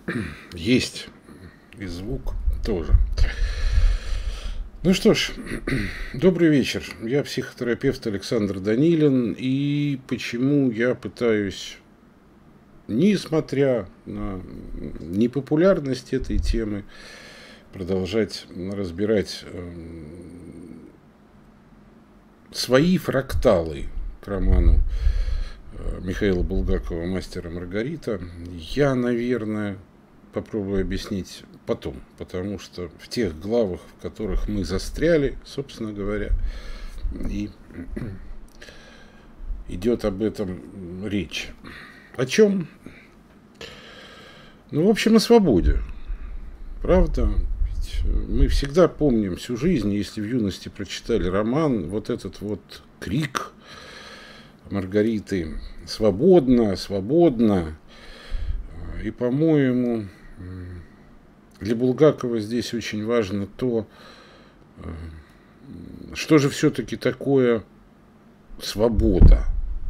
Есть и звук тоже. Ну что ж, добрый вечер. Я психотерапевт Александр Данилин. И почему я пытаюсь, несмотря на непопулярность этой темы, продолжать разбирать свои фракталы к роману Михаила Булгакова «Мастер и Маргарита», я, наверное, попробую объяснить потом, потому что в тех главах, в которых мы застряли, собственно говоря, и идет об этом речь. О чем? Ну, в общем, о свободе. Правда? Ведь мы всегда помним всю жизнь, если в юности прочитали роман, вот этот вот крик Маргариты «Свободно, свободно!». И, по-моему, для Булгакова здесь очень важно то, что же все-таки такое свобода.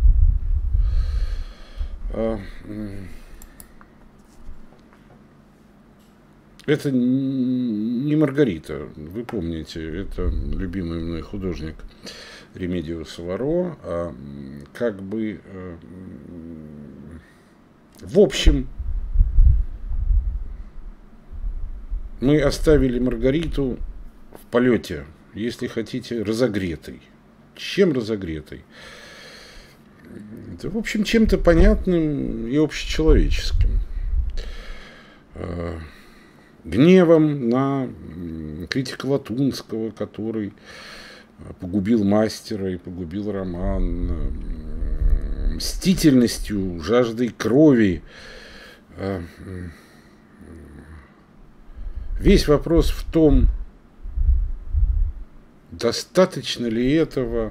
Это не Маргарита, вы помните, это любимый мной художник Ремедиус Варо, а как бы в общем мы оставили Маргариту в полете, если хотите, разогретой. Чем разогретой? Это, в общем, чем-то понятным и общечеловеческим. Гневом на критика Латунского, который погубил мастера и погубил роман, мстительностью, жаждой крови. Весь вопрос в том, достаточно ли этого,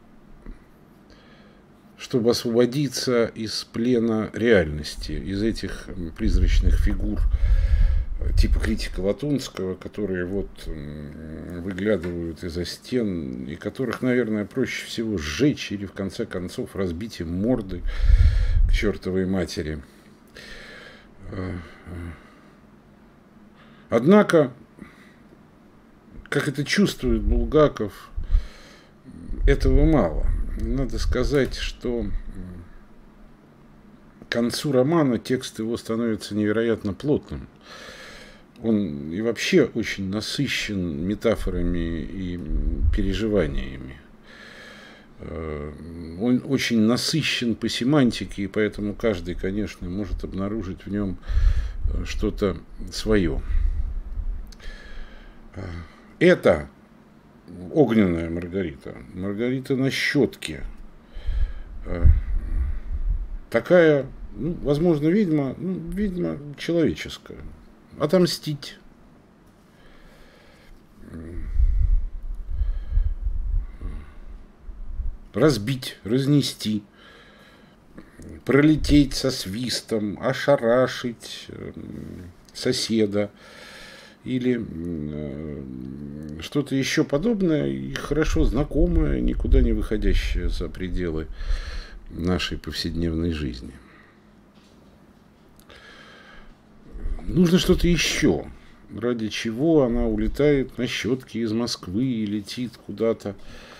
чтобы освободиться из плена реальности, из этих призрачных фигур типа критика Латунского, которые вот выглядывают из-за стен, и которых, наверное, проще всего сжечь или, в конце концов, разбить им морды к чертовой матери. Однако, как это чувствует Булгаков, этого мало. Надо сказать, что к концу романа текст его становится невероятно плотным. Он и вообще очень насыщен метафорами и переживаниями. Он очень насыщен по семантике, и поэтому каждый, конечно, может обнаружить в нем что-то свое. Это огненная Маргарита, Маргарита на щетке. Такая, ну, возможно, ведьма, ведьма человеческая. Отомстить. Разбить, разнести. Пролететь со свистом, ошарашить соседа. Или что-то еще подобное и хорошо знакомое, никуда не выходящее за пределы нашей повседневной жизни. Нужно что-то еще, ради чего она улетает на щетке из Москвы и летит куда-то.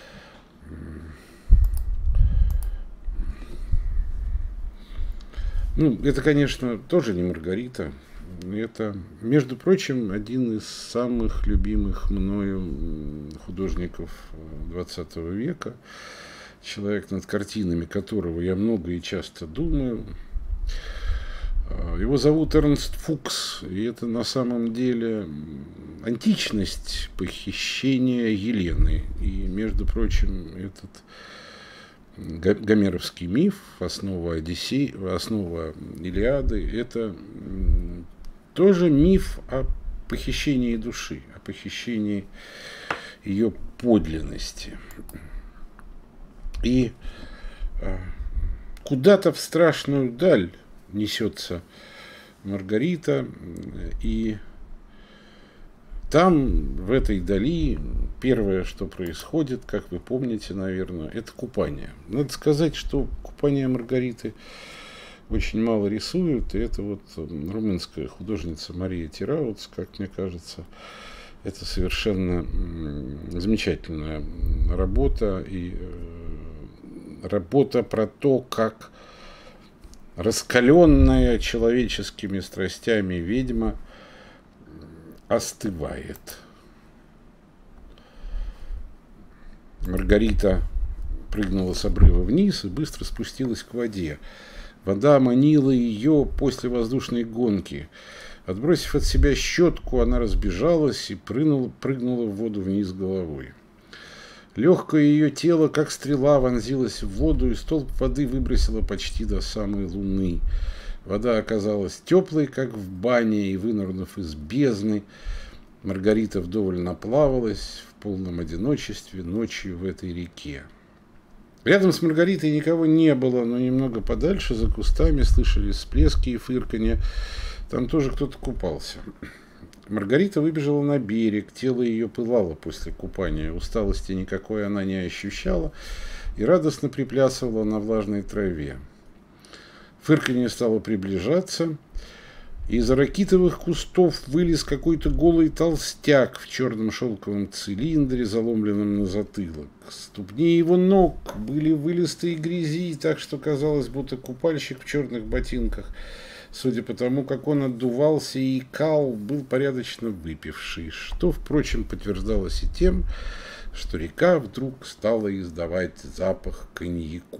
Ну, это, конечно, тоже не Маргарита. Это, между прочим, один из самых любимых мною художников XX века. Человек, над картинами которого я много и часто думаю. Его зовут Эрнст Фукс, и это на самом деле античность похищения Елены. И, между прочим, этот гомеровский миф, основа Одиссеи, основа Илиады, это тоже миф о похищении души, о похищении ее подлинности. И куда-то в страшную даль несется Маргарита, и там, в этой дали, первое, что происходит, как вы помните, наверное, это купание. Надо сказать, что купание Маргариты очень мало рисуют, и это вот румынская художница Мария Тирауц, как мне кажется. Это совершенно замечательная работа, и работа про то, как раскаленная человеческими страстями ведьма остывает. Маргарита прыгнула с обрыва вниз и быстро спустилась к воде. Вода манила ее после воздушной гонки. Отбросив от себя щетку, она разбежалась и прыгнула в воду вниз головой. Легкое ее тело, как стрела, вонзилось в воду, и столб воды выбросило почти до самой луны. Вода оказалась теплой, как в бане, и, вынырнув из бездны, Маргарита вдоволь наплавалась в полном одиночестве ночью в этой реке. Рядом с Маргаритой никого не было, но немного подальше, за кустами, слышались всплески и фырканье. Там тоже кто-то купался. Маргарита выбежала на берег, тело ее пылало после купания, усталости никакой она не ощущала и радостно приплясывала на влажной траве. Фырканье стало приближаться, и из ракитовых кустов вылез какой-то голый толстяк в черном шелковом цилиндре, заломленном на затылок. Ступни его ног были вылисты и грязи, так что казалось, будто купальщик в черных ботинках, судя по тому, как он отдувался и икал, был порядочно выпивший, что, впрочем, подтверждалось и тем, что река вдруг стала издавать запах коньяку.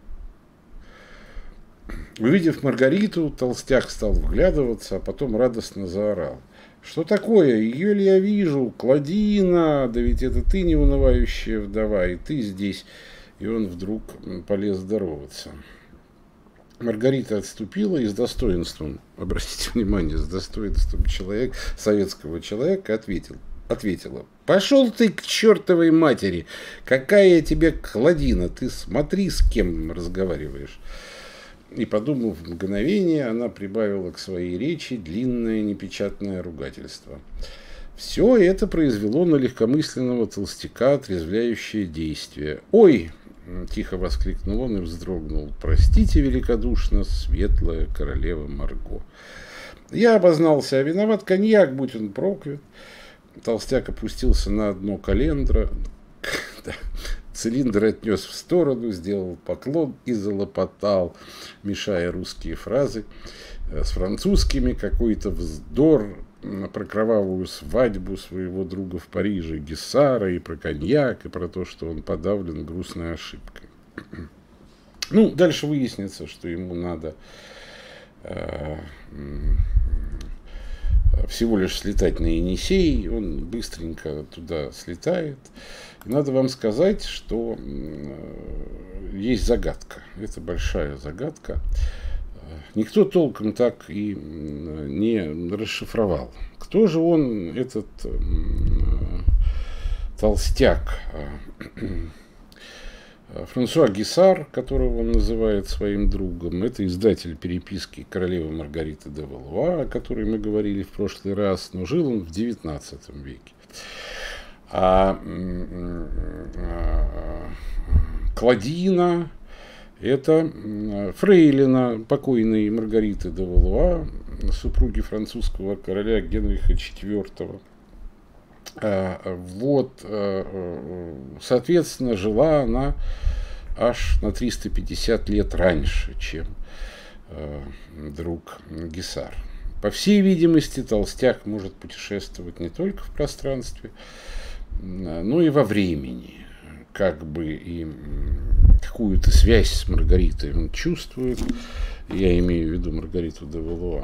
Увидев Маргариту, толстяк стал вглядываться, а потом радостно заорал. «Что такое? Ее ли я вижу? Кладина! Да ведь это ты, неунывающая вдова, и ты здесь!» И он вдруг полез здороваться. Маргарита отступила и с достоинством, обратите внимание, с достоинством советского человека ответила: «Пошел ты к чертовой матери! Какая я тебе Кладина! Ты смотри, с кем разговариваешь!» И, подумав мгновение, она прибавила к своей речи длинное непечатное ругательство. Все это произвело на легкомысленного толстяка отрезвляющее действие. «Ой!» – тихо воскликнул он и вздрогнул. «Простите великодушно, светлая королева Марго. Я обознался, а виноват коньяк, будь он проклят». Толстяк опустился на дно календра. Цилиндр отнес в сторону, сделал поклон и залопотал, мешая русские фразы с французскими, какой-то вздор про кровавую свадьбу своего друга в Париже Гиссара, и про коньяк, и про то, что он подавлен грустной ошибкой. Ну, дальше выяснится, что ему надо всего лишь слетать на Енисей, он быстренько туда слетает. И надо вам сказать, что есть загадка. Это большая загадка. Никто толком так и не расшифровал. Кто же он, этот толстяк? Франсуа Гиссар, которого он называет своим другом, это издатель переписки королевы Маргариты де Валуа, о которой мы говорили в прошлый раз, но жил он в XIX веке. А Кладина – это фрейлина покойной Маргариты де Валуа, супруги французского короля Генриха IV. Вот, соответственно, жила она аж на 350 лет раньше, чем друг Гиссар. По всей видимости, толстяк может путешествовать не только в пространстве, но и во времени. Как бы и какую-то связь с Маргаритой он чувствует. Я имею в виду Маргариту де Валуа.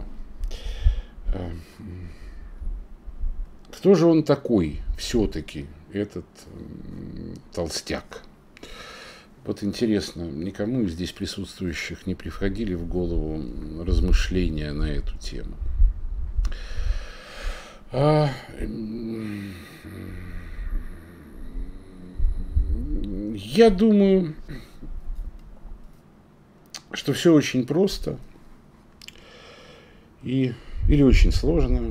Кто же он такой все-таки, этот толстяк? Вот интересно, никому из здесь присутствующих не приходили в голову размышления на эту тему? Я думаю, что все очень просто или очень сложно.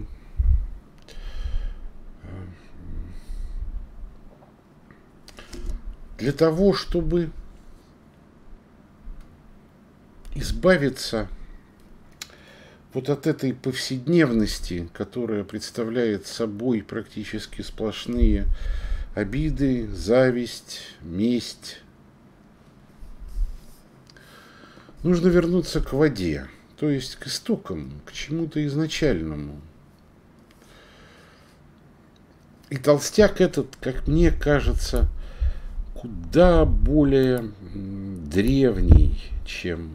Для того, чтобы избавиться вот от этой повседневности, которая представляет собой практически сплошные обиды, зависть, месть. Нужно вернуться к воде, то есть к истокам, к чему-то изначальному. И толстяк этот, как мне кажется, куда более древний, чем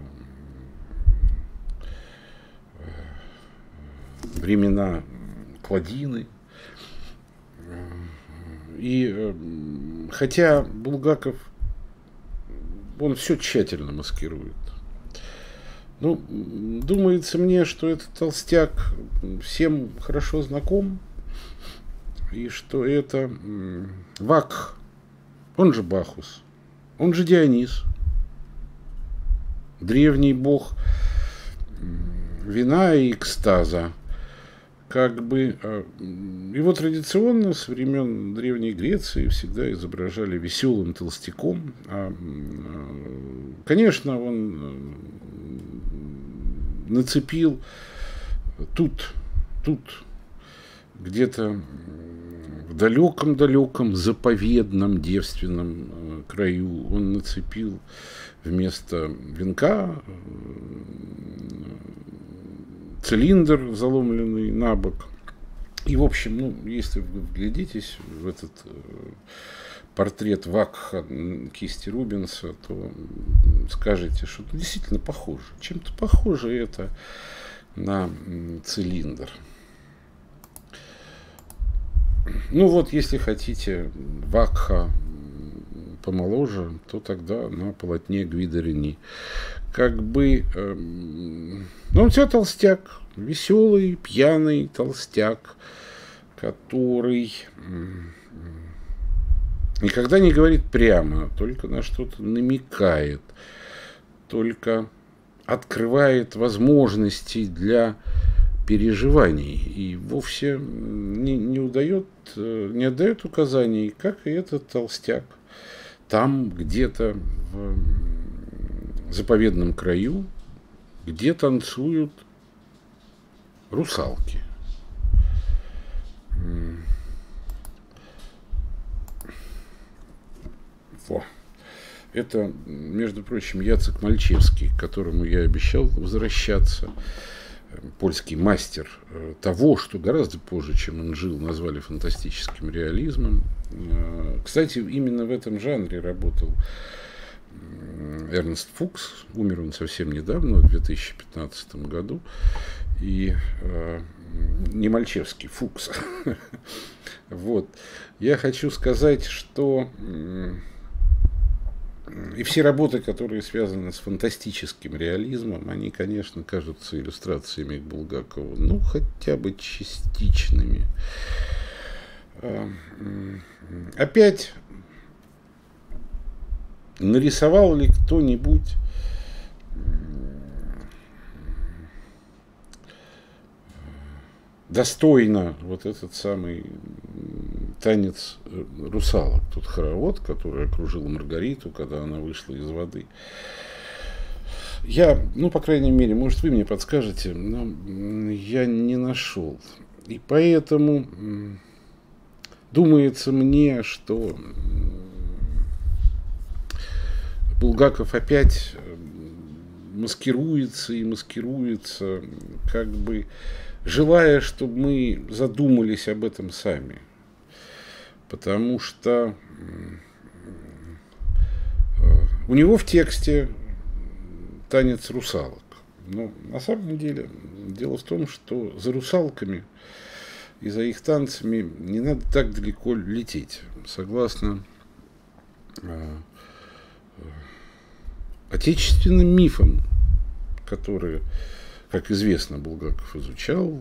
времена Кладины. И хотя Булгаков, он все тщательно маскирует. Ну, думается мне, что этот толстяк всем хорошо знаком, и что это Вакх, он же Бахус, он же Дионис, древний бог вина и экстаза. Как бы его традиционно с времен Древней Греции всегда изображали веселым толстяком. Конечно, он нацепил тут где-то в далеком заповедном девственном краю он нацепил вместо венка цилиндр, заломленный на бок. И, в общем, ну, если вы вглядитесь в этот портрет Вакха кисти Рубенса, то скажете, что действительно похоже. Чем-то похоже это на цилиндр. Ну вот, если хотите Вакха помоложе, то тогда на полотне Гвидо Рени. Как бы, ну, он все толстяк, веселый, пьяный толстяк, который никогда не говорит прямо, только на что-то намекает, только открывает возможности для переживаний и вовсе не отдает указаний, как и этот толстяк. Там где-то в заповедном краю, где танцуют русалки. Во. Это, между прочим, Яцек Мальчевский, к которому я обещал возвращаться. Польский мастер того, что гораздо позже, чем он жил, назвали фантастическим реализмом. Кстати, именно в этом жанре работал Эрнст Фукс. Умер он совсем недавно, в 2015 году. И не Мальчевский, Фукс. Вот. Я хочу сказать, что и все работы, которые связаны с фантастическим реализмом, они, конечно, кажутся иллюстрациями к Булгакову, ну, хотя бы частичными. Опять нарисовал ли кто-нибудь достойно вот этот самый танец русалок, тот хоровод, который окружил Маргариту, когда она вышла из воды. Я, ну, по крайней мере, может, вы мне подскажете, но я не нашел. И поэтому думается мне, что Булгаков опять маскируется и маскируется, как бы желая, чтобы мы задумались об этом сами. Потому что у него в тексте танец русалок. Но на самом деле дело в том, что за русалками и за их танцами не надо так далеко лететь. Согласно отечественным мифам, которые, как известно, Булгаков изучал,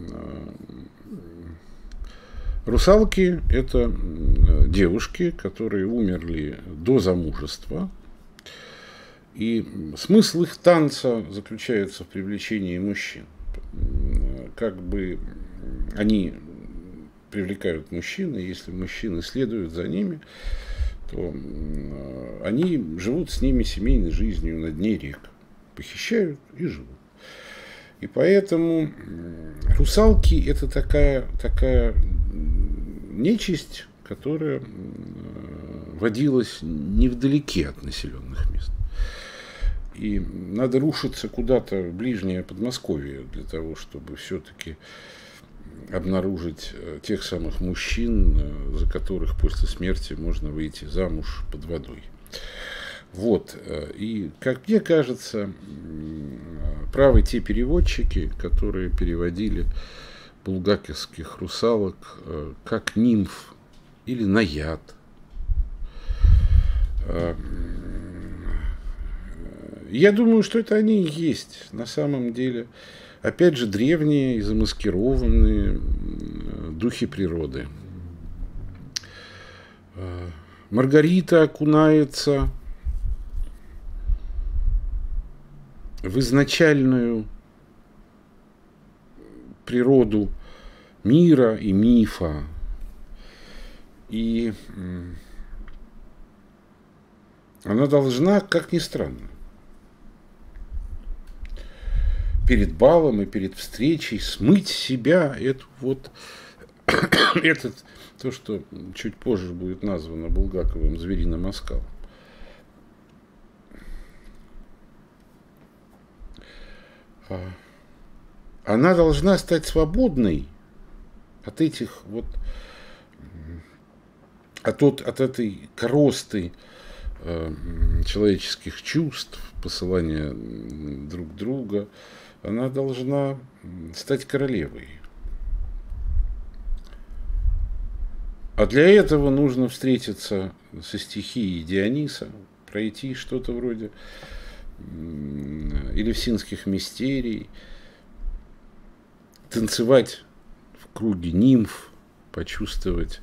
русалки – это девушки, которые умерли до замужества, и смысл их танца заключается в привлечении мужчин. Как бы они привлекают мужчин, и если мужчины следуют за ними, то они живут с ними семейной жизнью на дне рек. похищают и живут. И поэтому русалки – это такая нечисть, которая водилась невдалеке от населенных мест. И надо рушиться куда-то в ближнее Подмосковье для того, чтобы все-таки обнаружить тех самых мужчин, за которых после смерти можно выйти замуж под водой. Вот. И, как мне кажется, правы те переводчики, которые переводили булгаковских русалок как нимф или наяд. Я думаю, что это они и есть на самом деле. Опять же, древние и замаскированные духи природы. Маргарита окунается в изначальную природу мира и мифа. И она должна, как ни странно, перед балом и перед встречей смыть с себя эту вот то, что чуть позже будет названо Булгаковым звериным оскалом. Она должна стать свободной от этих вот, от этой коросты человеческих чувств, посылания друг друга. Она должна стать королевой. А для этого нужно встретиться со стихией Диониса, пройти что-то вроде элевсинских мистерий, танцевать в круге нимф, почувствовать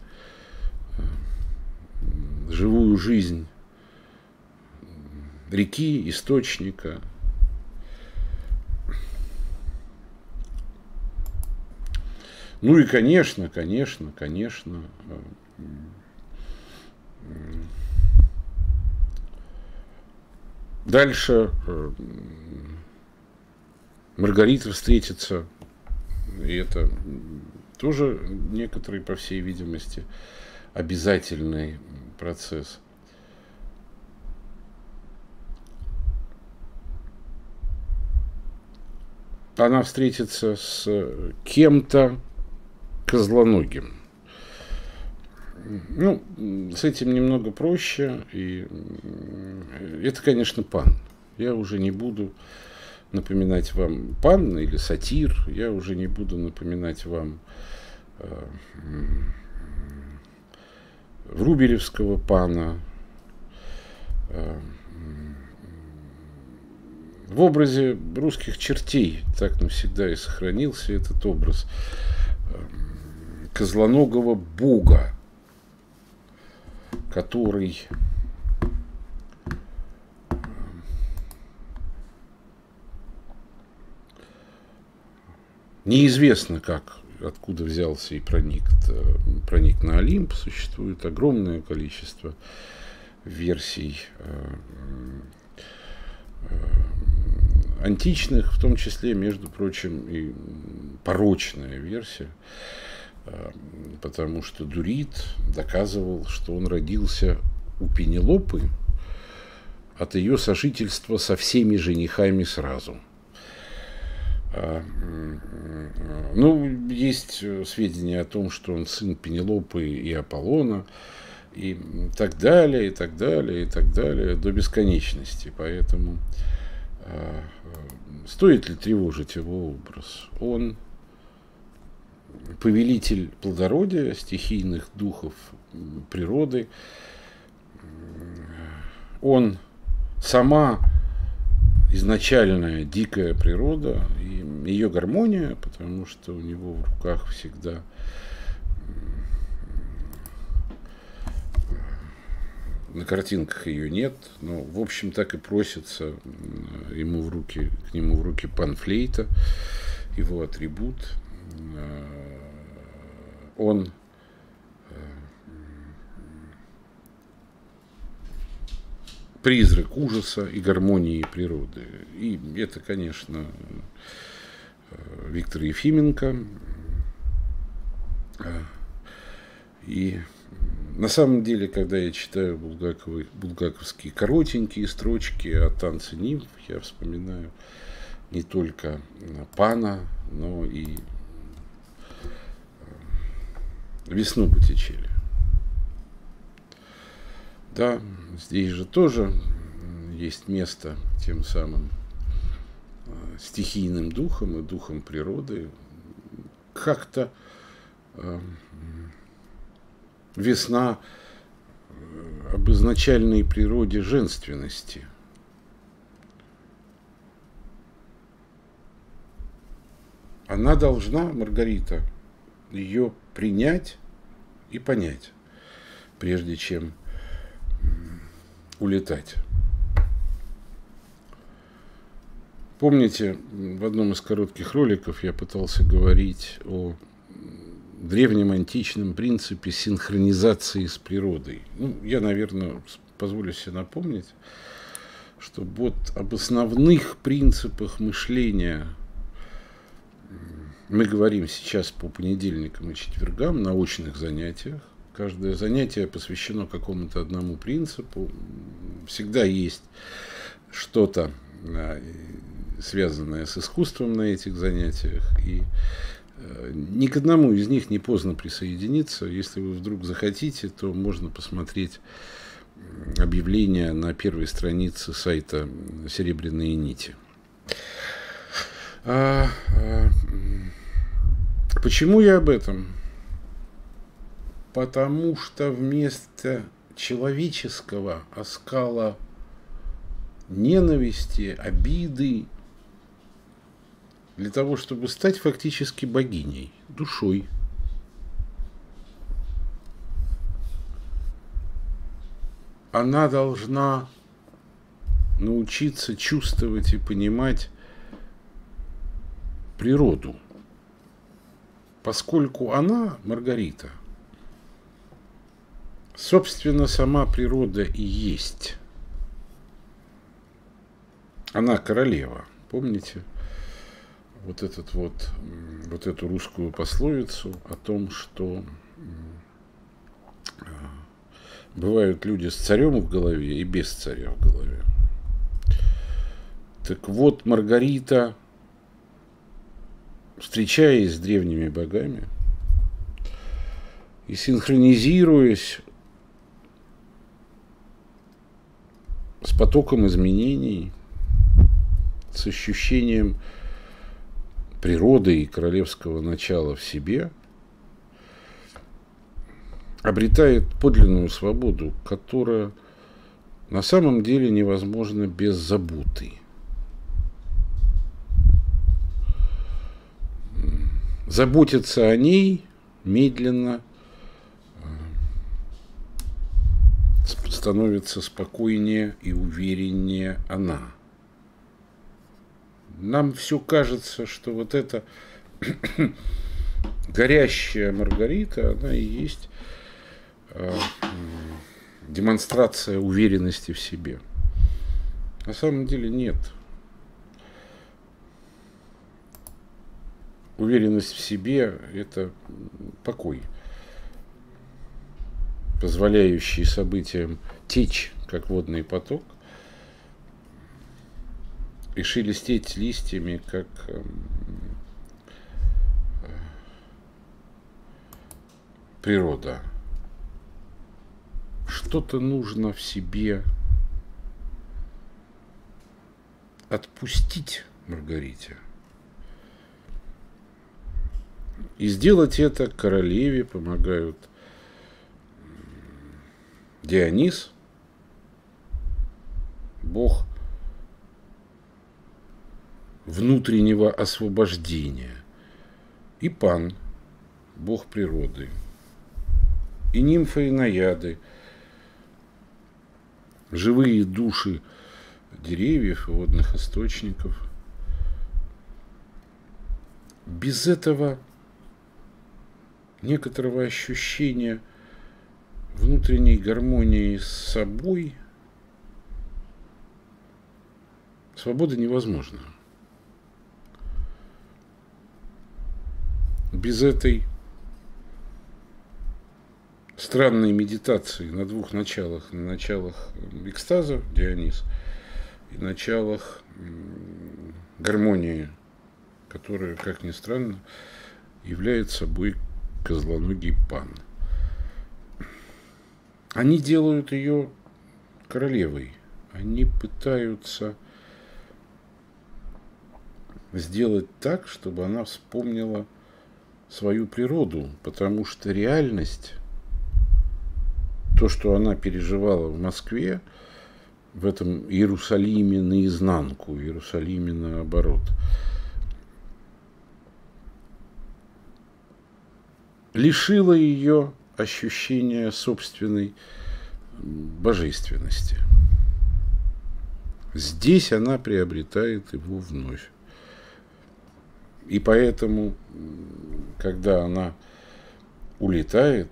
живую жизнь реки, источника. Ну и, конечно, дальше Маргарита встретится, и это тоже некоторый, по всей видимости, обязательный процесс. Она встретится с кем-то козлоногим. Ну, с этим немного проще. И это, конечно, Пан. Я уже не буду напоминать вам Пан или Сатир. Я уже не буду напоминать вам Врубелевского Пана. В образе русских чертей так навсегда и сохранился этот образ козлоногого бога, который неизвестно как, откуда взялся и проник на Олимп. Существует огромное количество версий античных, в том числе, между прочим, и порочная версия, потому что Дурит доказывал, что он родился у Пенелопы от ее сожительства со всеми женихами сразу. Ну, есть сведения о том, что он сын Пенелопы и Аполлона, и так далее, и так далее, и так далее, до бесконечности. Поэтому стоит ли тревожить его образ? Он повелитель плодородия, стихийных духов природы. Он сама изначальная дикая природа и ее гармония, потому что у него в руках всегда на картинках ее нет, но в общем так и просится к нему в руки панфлейта, его атрибут. Он призрак ужаса и гармонии природы. И это, конечно, Виктор Ефименко. И на самом деле, когда я читаю булгаковские коротенькие строчки о танце нимф, я вспоминаю не только Пана, но и Весну Боттичелли. Да, здесь же тоже есть место тем самым стихийным духом и духом природы. Как-то весна об изначальной природе женственности. Она должна, Маргарита, ее принять и понять, прежде чем улетать. Помните, в одном из коротких роликов я пытался говорить о древнем античном принципе синхронизации с природой. Я, наверное, позволю себе напомнить, что вот об основных принципах мышления мы говорим сейчас по понедельникам и четвергам на очных занятиях. Каждое занятие посвящено какому-то одному принципу. Всегда есть что-то, связанное с искусством на этих занятиях. И ни к одному из них не поздно присоединиться. Если вы вдруг захотите, то можно посмотреть объявление на первой странице сайта «Серебряные нити». Почему я об этом? Потому что вместо человеческого оскала ненависти, обиды, для того, чтобы стать фактически богиней, душой, она должна научиться чувствовать и понимать природу, поскольку она, Маргарита, собственно, сама природа и есть. Она королева, помните? Вот эту русскую пословицу о том, что бывают люди с царем в голове и без царя в голове. Так вот, Маргарита, встречаясь с древними богами и синхронизируясь с потоком изменений, с ощущением природы и королевского начала в себе, обретает подлинную свободу, которая на самом деле невозможна без заботы. Заботиться о ней медленно становится спокойнее и увереннее она. Нам все кажется, что вот эта горящая Маргарита, она и есть демонстрация уверенности в себе. На самом деле нет. Уверенность в себе – это покой, позволяющий событиям течь, как водный поток, и шелестеть листьями, как природа. Что-то нужно в себе отпустить Маргарите. И сделать это королеве помогают Дионис, бог внутреннего освобождения, и Пан, бог природы, и нимфы и наяды, живые души деревьев и водных источников. Без этого некоторого ощущения внутренней гармонии с собой Свобода невозможна. Без этой странной медитации на двух началах, на началах экстаза, Дионис, и началах гармонии, которая, как ни странно, является собой козлоногий Пан. Они делают ее королевой. Они пытаются сделать так, чтобы она вспомнила свою природу, потому что реальность, то, что она переживала в Москве, в этом Иерусалиме наизнанку, Иерусалиме наоборот, лишила ее ощущения собственной божественности. Здесь она приобретает его вновь. И поэтому, когда она улетает,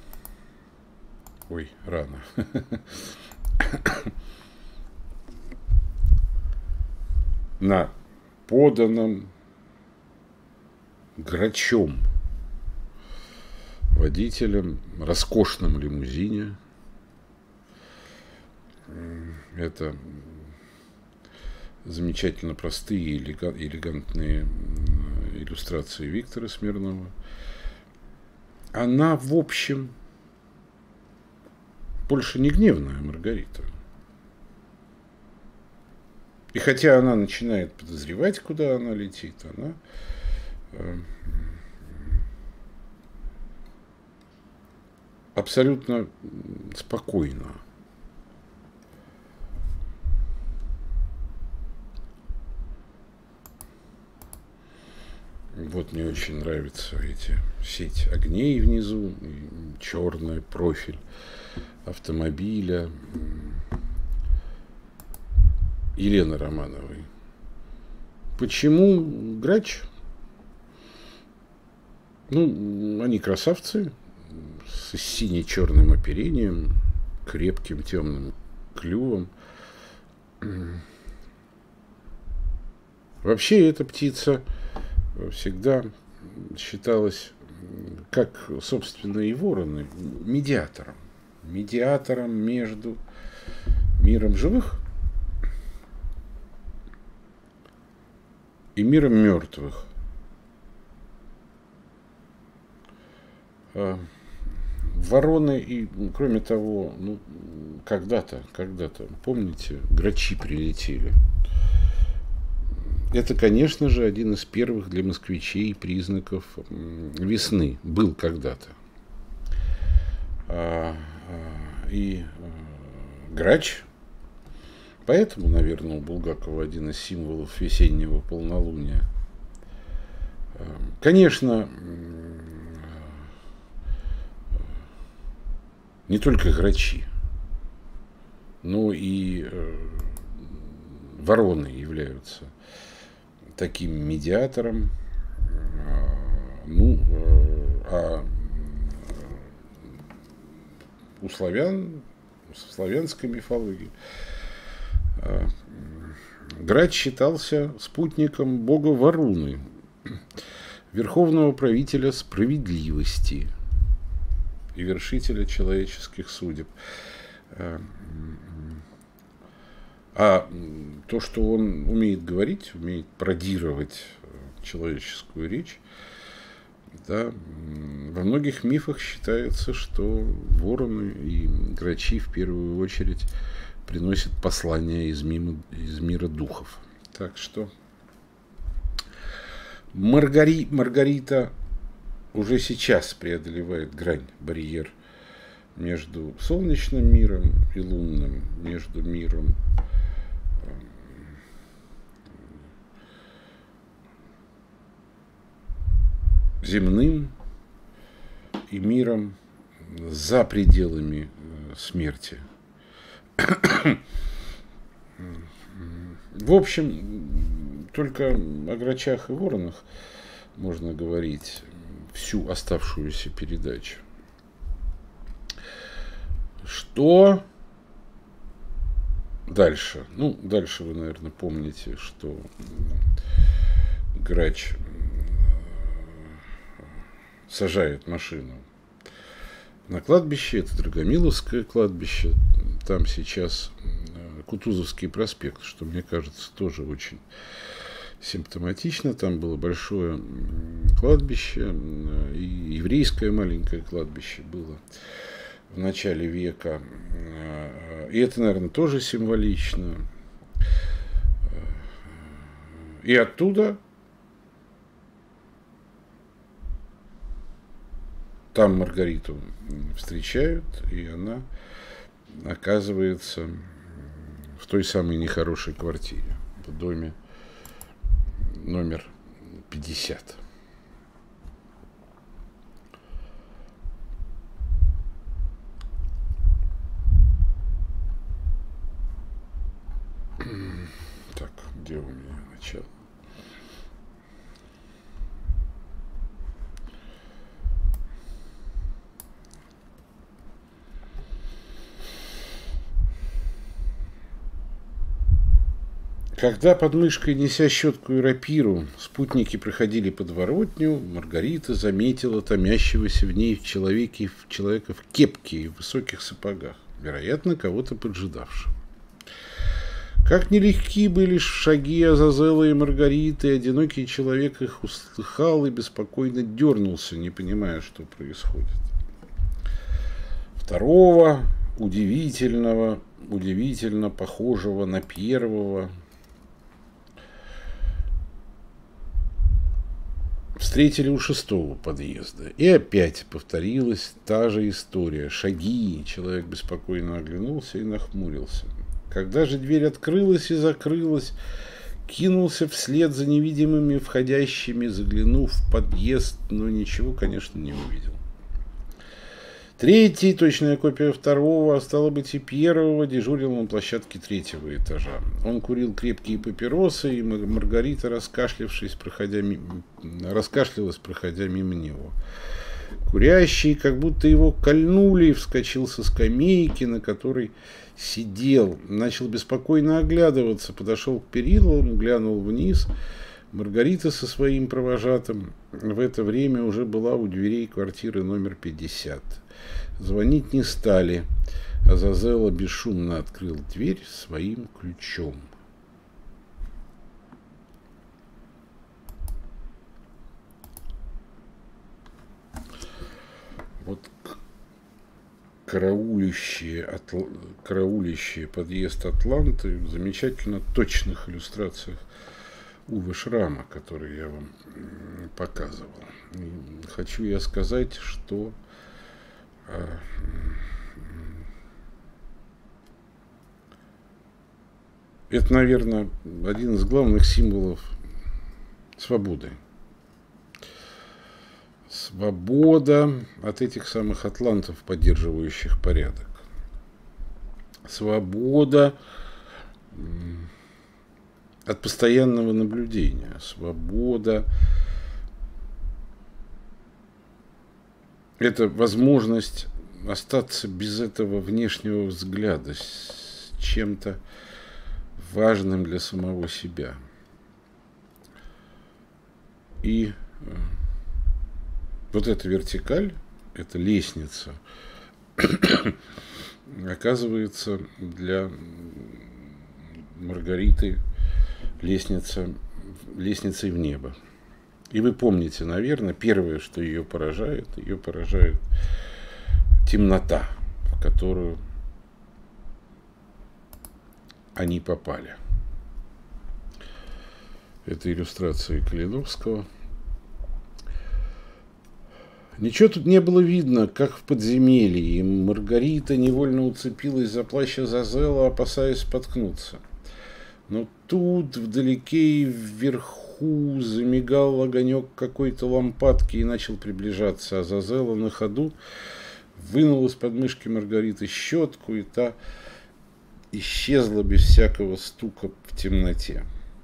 рано, на поданном Грачом водителем роскошном лимузине, это замечательно простые и элегантные иллюстрации Виктора Смирнова, она, в общем, больше не гневная Маргарита. И хотя она начинает подозревать, куда она летит, она абсолютно спокойна. Вот мне очень нравятся эти сеть огней внизу, черный профиль автомобиля Елены Романовой. Почему Грач? Они красавцы, с сине-черным оперением, крепким темным клювом. Вообще эта птица всегда считалась, как, собственно, и вороны, медиатором между миром живых и миром мертвых. Вороны и, кроме того, когда-то, помните, грачи прилетели. Это, конечно же, один из первых для москвичей признаков весны. Был когда-то. И Грач, поэтому, наверное, у Булгакова один из символов весеннего полнолуния. Конечно, не только грачи, но и вороны являются таким медиатором, у славян, в славянской мифологии, Грач считался спутником бога Варуны, верховного правителя справедливости и вершителя человеческих судеб. А то, что он умеет говорить, умеет пародировать человеческую речь, да, во многих мифах считается, что вороны и грачи в первую очередь приносят послания из мира духов. Так что Маргарита уже сейчас преодолевает грань, барьер между солнечным миром и лунным, между миром земным и миром за пределами смерти. В общем, только о грачах и воронах можно говорить всю оставшуюся передачу. Что дальше. Ну, дальше вы, наверное, помните, что Грач сажает машину на кладбище, это Драгомиловское кладбище, там сейчас Кутузовский проспект, что, мне кажется, тоже очень симптоматично. Там было большое кладбище, и еврейское маленькое кладбище было в начале века. И это, наверное, тоже символично. И оттуда там Маргариту встречают, и она оказывается в той самой нехорошей квартире, в доме номер 50. Так, где у меня начало? Когда под мышкой, неся щетку и рапиру, спутники проходили подворотню, Маргарита заметила томящегося в ней человека в кепке и в высоких сапогах, вероятно, кого-то поджидавшего. Как нелегки были шаги Азазела и Маргариты, одинокий человек их услыхал и беспокойно дернулся, не понимая, что происходит. Второго, удивительно похожего на первого, встретили у 6-го подъезда. И опять повторилась та же история. Шаги. Человек беспокойно оглянулся и нахмурился. Когда же дверь открылась и закрылась, кинулся вслед за невидимыми входящими, заглянув в подъезд, но ничего, конечно, не увидел. Третий, точная копия второго, а стало быть и первого, дежурил на площадке 3-го этажа. Он курил крепкие папиросы, и Маргарита, раскашлявшись, проходя мимо него. Курящий, как будто его кольнули, вскочил со скамейки, на которой сидел. Начал беспокойно оглядываться, подошел к перилам, глянул вниз. Маргарита со своим провожатым в это время уже была у дверей квартиры номер 50. Звонить не стали. Азазела бесшумно открыл дверь своим ключом. Вот караулищие подъезд Атланты в замечательно точных иллюстрациях Уве Шрама, который я вам показывал. И хочу я сказать, что это, наверное, один из главных символов свободы. Свобода от этих самых атлантов, поддерживающих порядок. Свобода от постоянного наблюдения. Свобода – это возможность остаться без этого внешнего взгляда, с чем-то важным для самого себя. И вот эта вертикаль, эта лестница, оказывается для Маргариты лестницей в небо. И вы помните, наверное, первое, что ее поражает темнота, в которую они попали. Это иллюстрация Калиновского. Ничего тут не было видно, как в подземелье, и Маргарита невольно уцепилась за плащ Азазела, опасаясь споткнуться. Но тут вдалеке и вверху замигал огонек какой-то лампадки и начал приближаться. Азазела на ходу вынул из подмышки Маргариты щетку, и та исчезла без всякого стука в темноте.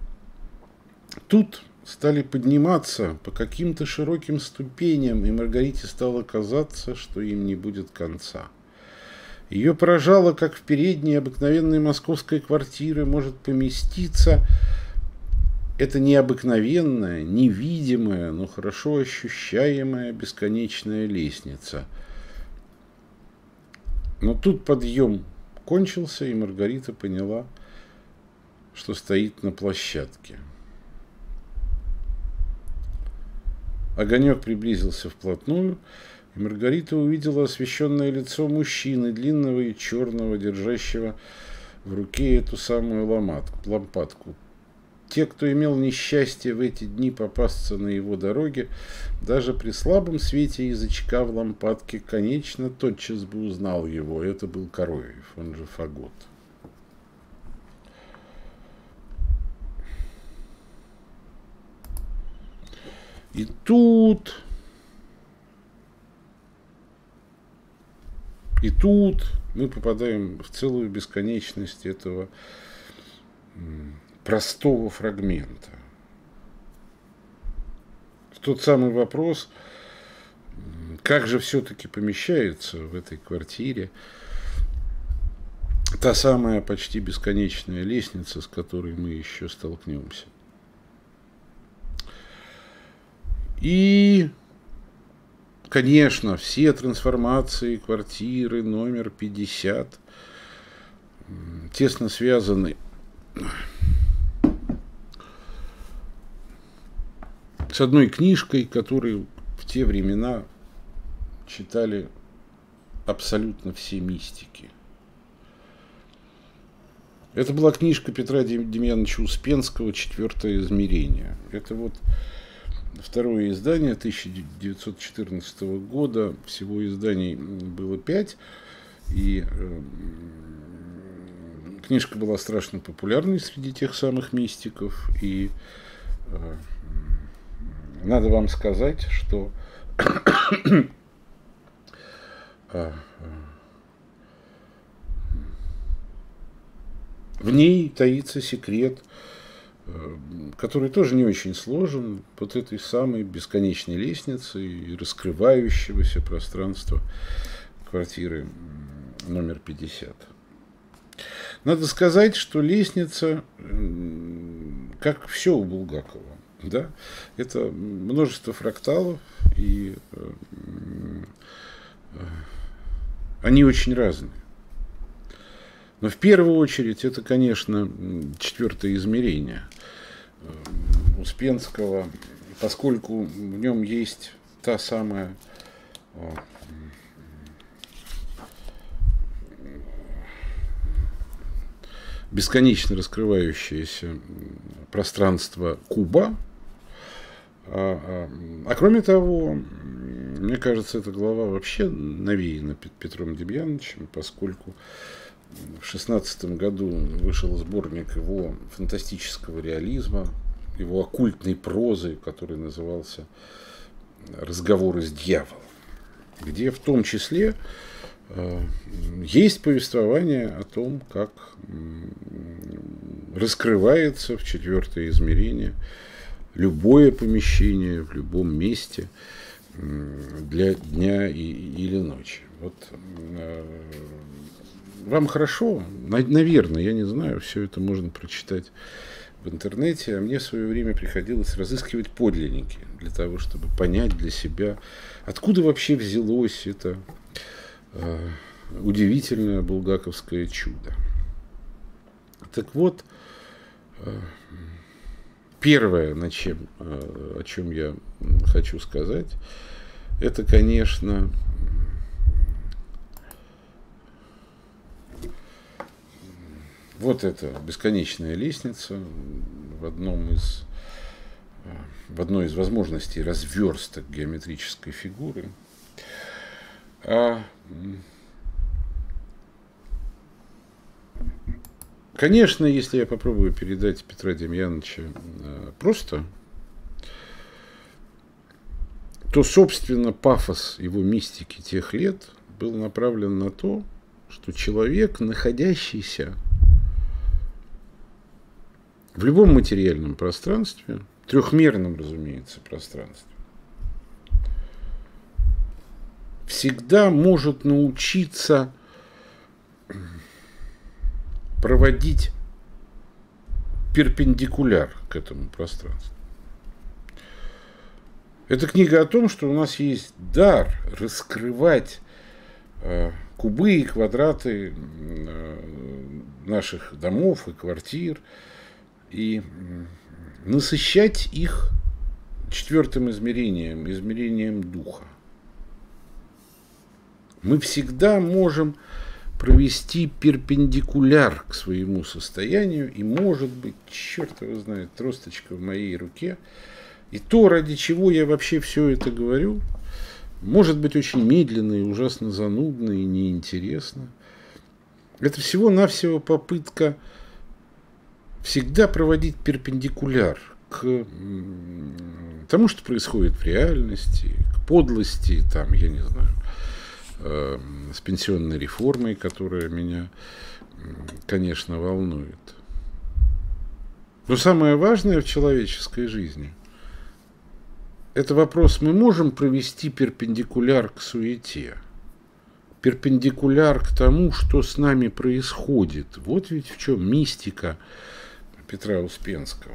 Тут стали подниматься по каким-то широким ступеням, и Маргарите стало казаться, что им не будет конца. Ее поражало, как в передней обыкновенной московской квартиры может поместиться эта необыкновенная, невидимая, но хорошо ощущаемая бесконечная лестница. Но тут подъем кончился, и Маргарита поняла, что стоит на площадке. Огонек приблизился вплотную, и Маргарита увидела освещенное лицо мужчины, длинного и черного, держащего в руке эту самую лампадку. Те, кто имел несчастье в эти дни попасться на его дороге, даже при слабом свете язычка в лампадке, конечно, тотчас бы узнал его. Это был Коровьев, он же Фагот. И тут мы попадаем в целую бесконечность этого простого фрагмента. Тот самый вопрос, как же все-таки помещается в этой квартире та самая почти бесконечная лестница, с которой мы еще столкнемся. И, конечно, все трансформации квартиры номер 50 тесно связаны с одной книжкой, которую в те времена читали абсолютно все мистики. Это была книжка Петра Демьяновича Успенского «Четвертое измерение». Это вот второе издание 1914 года. Всего изданий было 5. И книжка была страшно популярной среди тех самых мистиков. И надо вам сказать, что в ней таится секрет, который тоже не очень сложен, вот этой самой бесконечной лестницы и раскрывающегося пространства квартиры номер 50. Надо сказать, что лестница, как все у Булгакова, да, это множество фракталов, и они очень разные. Но в первую очередь это, конечно, четвертое измерение Успенского, поскольку в нем есть та самая бесконечно раскрывающееся пространство куба. А кроме того, мне кажется, эта глава вообще навеяна Петром Демьяновичем, поскольку в 16 году вышел сборник его фантастического реализма, его оккультной прозы, который назывался «Разговоры с дьяволом», где в том числе есть повествование о том, как раскрывается в четвертое измерение любое помещение в любом месте для дня или ночи. Вот вам хорошо, наверное, я не знаю, все это можно прочитать в интернете, а мне в свое время приходилось разыскивать подлинники для того, чтобы понять для себя, откуда вообще взялось это удивительное булгаковское чудо. Так вот, первое, о чем я хочу сказать, это, конечно, вот эта бесконечная лестница в одной из возможностей разверсток геометрической фигуры. Конечно, если я попробую передать Петра Демьяновича просто, то, собственно, пафос его мистики тех лет был направлен на то, что человек, находящийся в любом материальном пространстве, трехмерном, разумеется, пространстве, всегда может научиться проводить перпендикуляр к этому пространству. Это книга о том, что у нас есть дар раскрывать кубы и квадраты наших домов и квартир и насыщать их четвертым измерением, измерением духа. Мы всегда можем провести перпендикуляр к своему состоянию, и, может быть, черт его знает, тросточка в моей руке, и то, ради чего я вообще все это говорю, может быть очень медленно и ужасно занудно и неинтересно. Это всего-навсего попытка всегда проводить перпендикуляр к тому, что происходит в реальности, к подлости, там, я не знаю, с пенсионной реформой, которая меня, конечно, волнует. Но самое важное в человеческой жизни – это вопрос, мы можем провести перпендикуляр к суете, перпендикуляр к тому, что с нами происходит. Вот ведь в чем мистика Петра Успенского.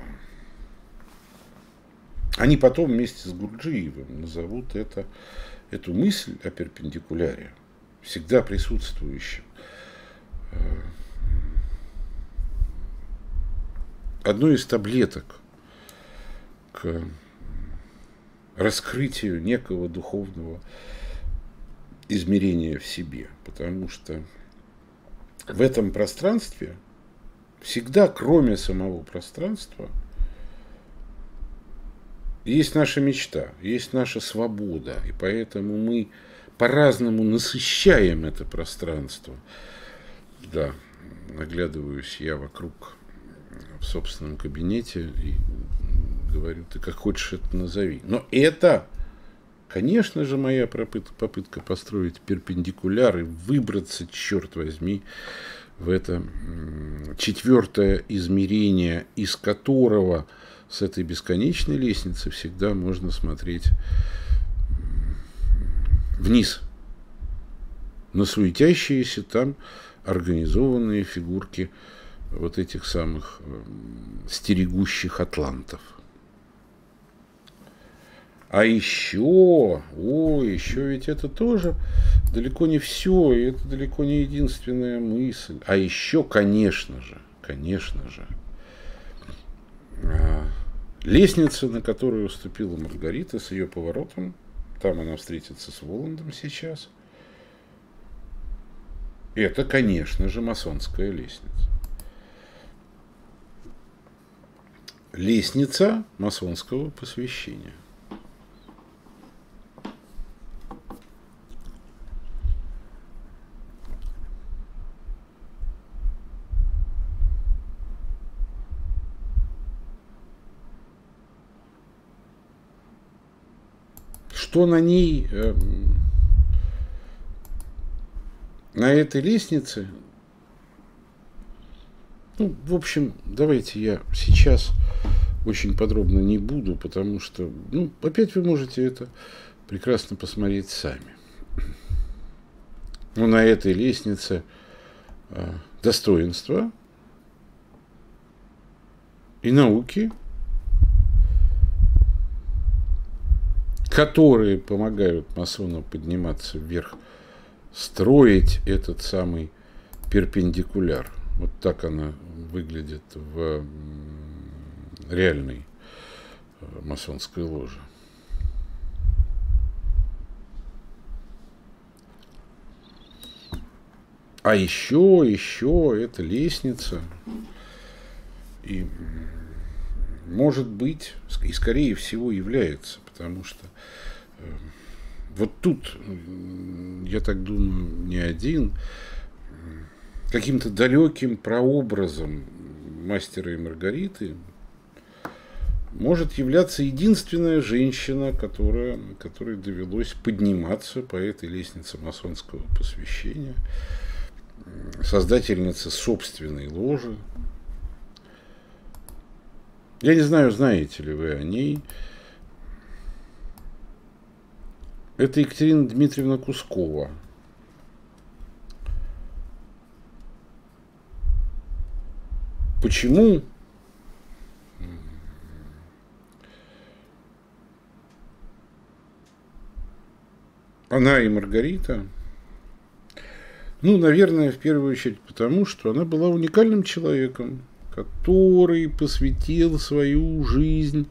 Они потом вместе с Гурджиевым назовут эту мысль о перпендикуляре, всегда присутствующем, одной из таблеток к раскрытию некого духовного измерения в себе. Потому что в этом пространстве всегда, кроме самого пространства, есть наша мечта, есть наша свобода, и поэтому мы по-разному насыщаем это пространство. Да, наглядываюсь я вокруг в собственном кабинете и говорю, ты как хочешь это назови. Но это, конечно же, моя попытка построить перпендикуляр и выбраться, черт возьми, в это четвертое измерение, из которого с этой бесконечной лестницы всегда можно смотреть вниз, на суетящиеся там организованные фигурки вот этих самых стерегущих атлантов. А еще ведь это тоже далеко не все, и это далеко не единственная мысль. А еще, конечно же, лестница, на которую уступила Маргарита с ее поворотом, там она встретится с Воландом сейчас, это, конечно же, масонская лестница. Лестница масонского посвящения. Что на ней, на этой лестнице, в общем, давайте я сейчас очень подробно не буду, потому что, опять вы можете это прекрасно посмотреть сами. Но на этой лестнице достоинства и науки, которые помогают масонам подниматься вверх, строить этот самый перпендикуляр. Вот так она выглядит в реальной масонской ложе. А еще эта лестница, и, может быть, и скорее всего является, потому что вот тут, я так думаю, не один, каким-то далеким прообразом мастера и Маргариты может являться единственная женщина, которой довелось подниматься по этой лестнице масонского посвящения, создательница собственной ложи. Я не знаю, знаете ли вы о ней. Это Екатерина Дмитриевна Кускова. почему она и Маргарита? Ну, наверное, в первую очередь потому, что она была уникальным человеком, который посвятил свою жизнь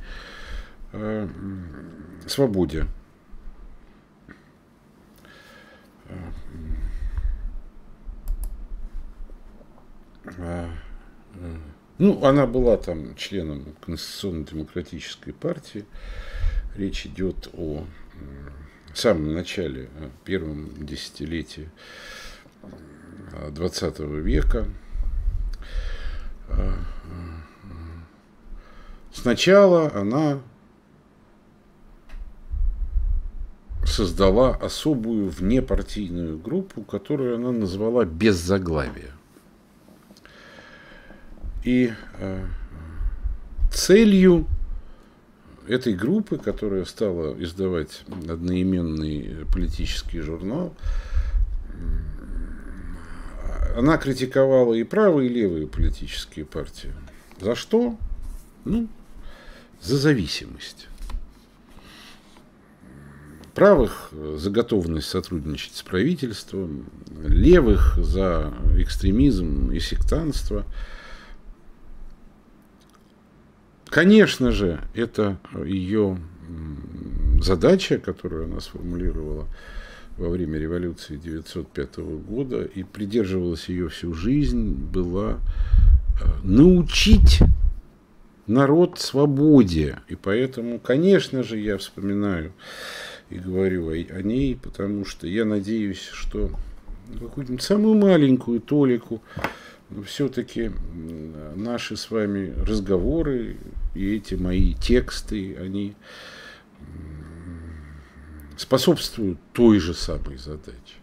свободе. Ну, она была там членом Конституционно-демократической партии. Речь идет о самом начале, первом десятилетии XX века. Сначала она создала особую внепартийную группу, которую она назвала «Без заглавия». И целью этой группы, которая стала издавать одноименный политический журнал, она критиковала и правые, и левые политические партии. За что? Ну, за зависимость. Правых за готовность сотрудничать с правительством, левых за экстремизм и сектантство. Конечно же, это ее задача, которую она сформулировала во время революции 1905 года и придерживалась ее всю жизнь, была научить народ свободе. И поэтому, конечно же, я вспоминаю и говорю о ней, потому что я надеюсь, что какую-нибудь самую маленькую толику все-таки наши с вами разговоры и эти мои тексты, они способствуют той же самой задаче.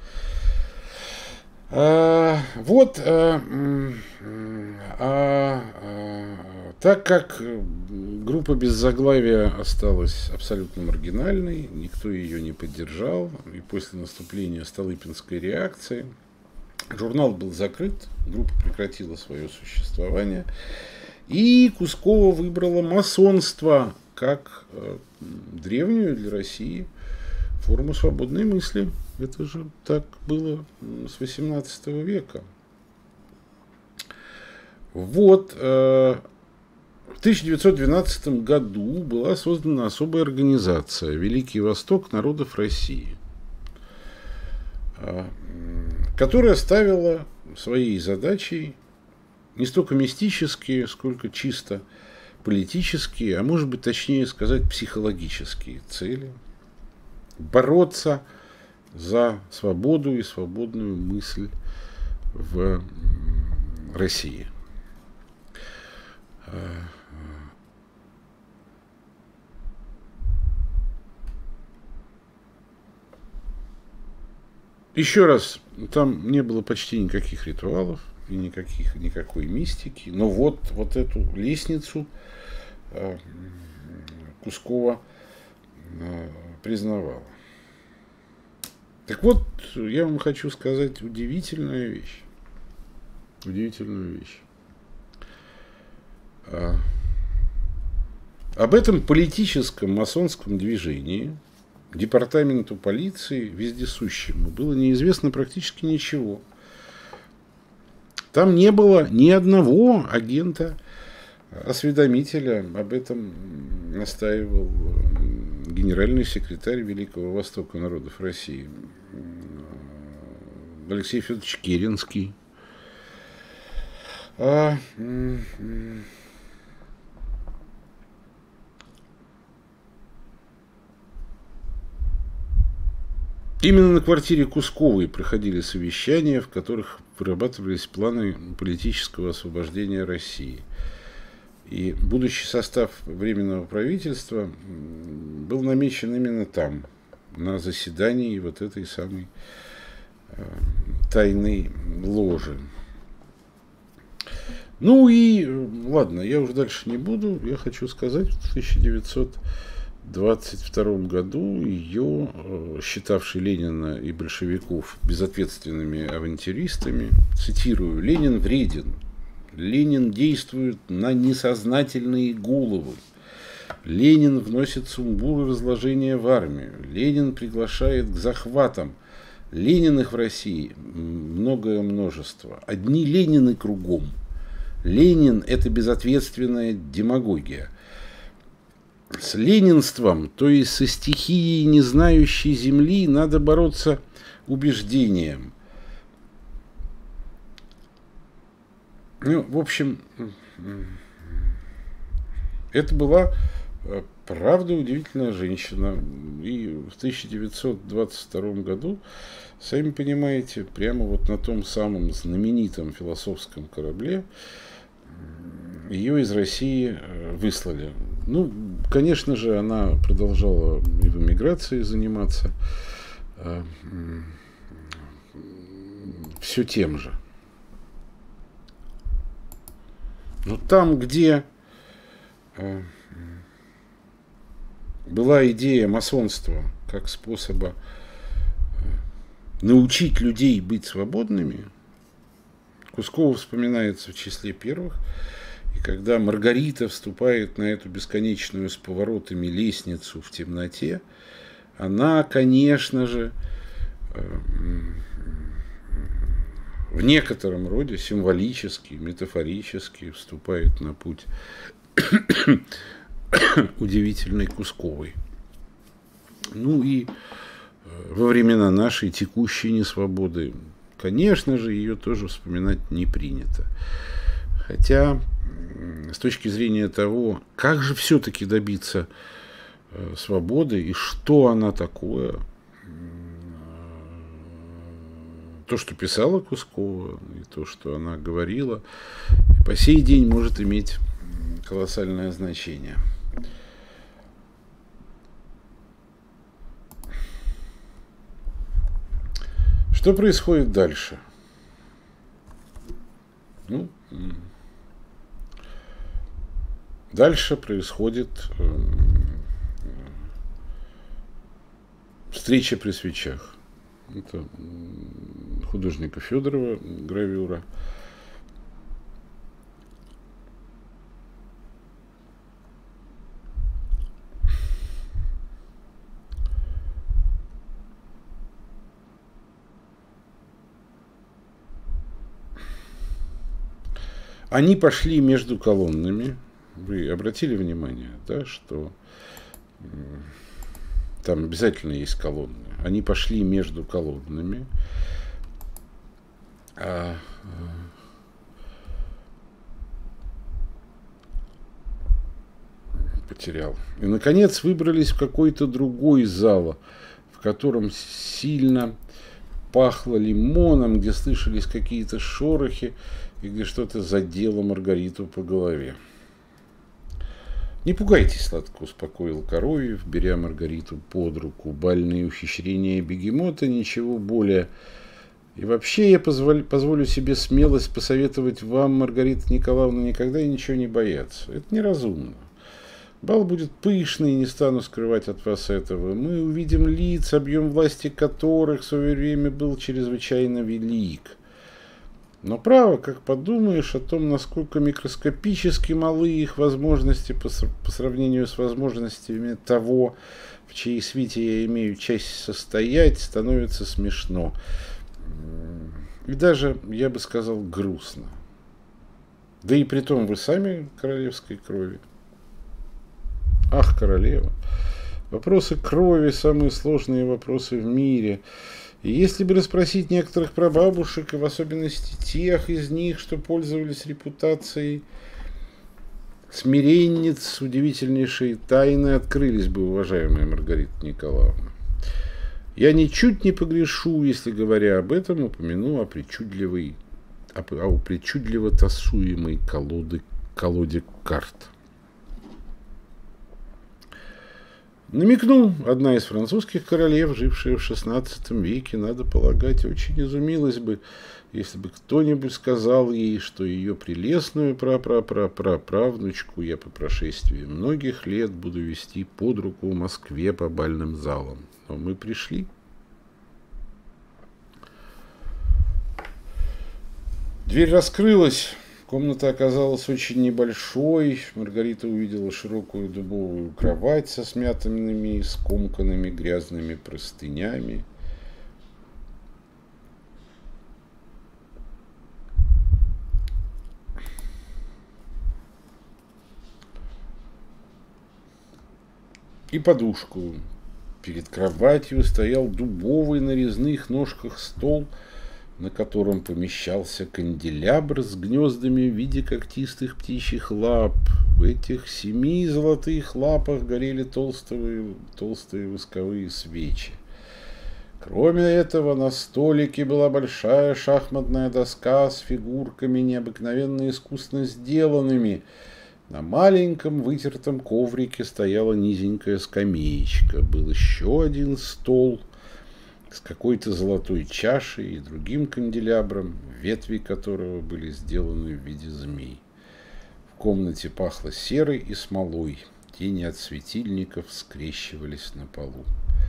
Так как группа «Без заглавия» осталась абсолютно маргинальной, никто ее не поддержал, и после наступления Столыпинской реакции журнал был закрыт, группа прекратила свое существование, и Кускова выбрала масонство как древнюю для России форму свободной мысли. Это же так было с XVIII века. Вот. В 1912 году была создана особая организация «Великий Восток народов России», которая ставила своей задачей не столько мистические, сколько чисто политические, а может быть, точнее сказать, психологические цели. Бороться за свободу и свободную мысль в России. Еще раз, там не было почти никаких ритуалов и никакой мистики, но вот эту лестницу Кускова признавала. Так вот, я вам хочу сказать удивительную вещь. Удивительную вещь. Об этом политическом масонском движении департаменту полиции вездесущему было неизвестно практически ничего. Там не было ни одного агента-осведомителя. Об этом настаивал генеральный секретарь Великого Востока народов России Алексей Федорович Керенский. Именно на квартире Кусковой проходили совещания, в которых вырабатывались планы политического освобождения России. И будущий состав Временного правительства был намечен именно там, на заседании вот этой самой тайной ложи. Ну и ладно, я уже дальше не буду. Я хочу сказать, в 1922 году ее, считавший Ленина и большевиков безответственными авантюристами, цитирую: «Ленин вреден. Ленин действует на несознательные головы. Ленин вносит сумбур и разложение в армию. Ленин приглашает к захватам. Лениных в России многое множество. Одни Ленины кругом. Ленин – это безответственная демагогия. С ленинством, то есть со стихией не знающей земли, надо бороться убеждением. Ну, в общем, это была правда удивительная женщина. И в 1922 году, сами понимаете, прямо вот на том самом знаменитом философском корабле ее из России выслали. Ну, конечно же, она продолжала и в эмиграции заниматься все тем же. Но там, где была идея масонства как способа научить людей быть свободными, Кускова вспоминается в числе первых. И когда Маргарита вступает на эту бесконечную с поворотами лестницу в темноте, она, конечно же, в некотором роде символически, метафорически вступает на путь удивительной Кусковой. Ну и во времена нашей текущей несвободы, конечно же, ее тоже вспоминать не принято. Хотя, с точки зрения того, как же все-таки добиться свободы и что она такое, то, что писала Кускова, и то, что она говорила, по сей день может иметь колоссальное значение. Что происходит дальше? Ну, дальше происходит встреча при свечах. Это художника Федорова гравюра. Они пошли между колоннами. Вы обратили внимание, да, что там обязательно есть колонны. Они пошли между колоннами. Потерял. И, наконец, выбрались в какой-то другой зал, в котором сильно пахло лимоном, где слышались какие-то шорохи, и где что-то задело Маргариту по голове. «Не пугайтесь», — сладко успокоил Коровьев, беря Маргариту под руку. «Бальные ухищрения бегемота, ничего более. И вообще я позволю себе смелость посоветовать вам, Маргарита Николаевна, никогда и ничего не бояться. Это неразумно. Бал будет пышный, не стану скрывать от вас этого. Мы увидим лиц, объем власти которых в свое время был чрезвычайно велик. Но право, как подумаешь о том, насколько микроскопически малы их возможности по сравнению с возможностями того, в чьей свите я имею честь состоять, становится смешно. И даже, я бы сказал, грустно. Да и притом вы сами королевской крови. Ах, королева! Вопросы крови – самые сложные вопросы в мире. И если бы расспросить некоторых прабабушек, и в особенности тех из них, что пользовались репутацией смиренниц, удивительнейшие тайны открылись бы, уважаемая Маргарита Николаевна. Я ничуть не погрешу, если, говоря об этом, упомяну о причудливо тасуемой колоде карт. Намекну, одна из французских королев, жившая в XVI веке, надо полагать, очень изумилась бы, если бы кто-нибудь сказал ей, что ее прелестную правнучку я по прошествии многих лет буду вести под руку в Москве по бальным залам. Но мы пришли. Дверь раскрылась, Комната оказалась очень небольшой. Маргарита увидела широкую дубовую кровать со смятыми и скомканными грязными простынями. И подушку. Перед кроватью стоял дубовый на резных ножках стол, на котором помещался канделябр с гнездами в виде когтистых птичьих лап. В этих 7 золотых лапах горели толстые восковые свечи. Кроме этого, на столике была большая шахматная доска с фигурками, необыкновенно искусно сделанными. На маленьком вытертом коврике стояла низенькая скамеечка. Был еще один стол с какой-то золотой чашей и другим канделябром, ветви которого были сделаны в виде змей. В комнате пахло серой и смолой. Тени от светильников скрещивались на полу.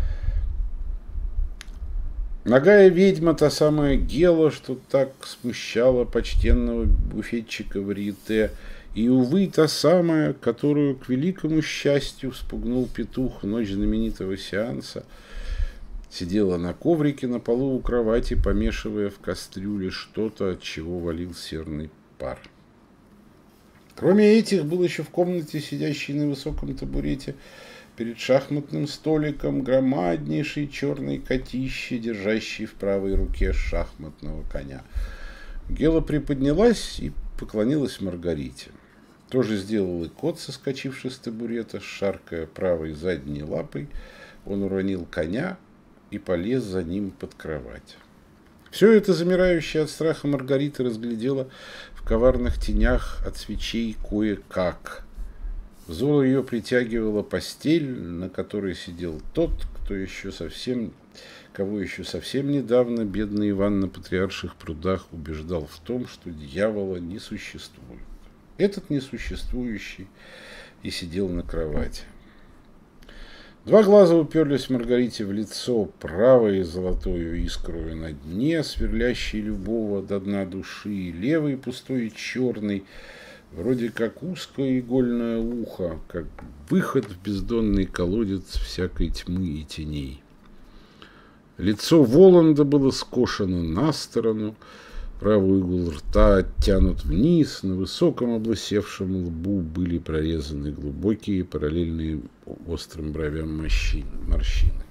Нагая ведьма, та самая Гела, что так смущала почтенного буфетчика Варьете, и, увы, та самая, которую, к великому счастью, вспугнул петух в ночь знаменитого сеанса, сидела на коврике на полу у кровати, помешивая в кастрюле что-то, от чего валил серный пар. Кроме этих, был еще в комнате сидящий на высоком табурете перед шахматным столиком громаднейший черный котище, держащий в правой руке шахматного коня. Гела приподнялась и поклонилась Маргарите. Тоже сделал и кот, соскочивший с табурета, шаркая правой задней лапой. Он уронил коня и полез за ним под кровать. Все это замирающая от страха Маргарита разглядела в коварных тенях от свечей кое-как. Взор ее притягивала постель, на которой сидел тот, кого еще совсем недавно бедный Иван на Патриарших прудах убеждал в том, что дьявола не существует. Этот несуществующий и сидел на кровати. 2 глаза уперлись Маргарите в лицо, правой золотою искрою на дне, сверлящей любого до дна души, и левый пустой и черный, вроде как узкое игольное ухо, как выход в бездонный колодец всякой тьмы и теней. Лицо Воланда было скошено на сторону, правый угол рта оттянут вниз, на высоком облысевшем лбу были прорезаны глубокие, параллельные острым бровям морщины.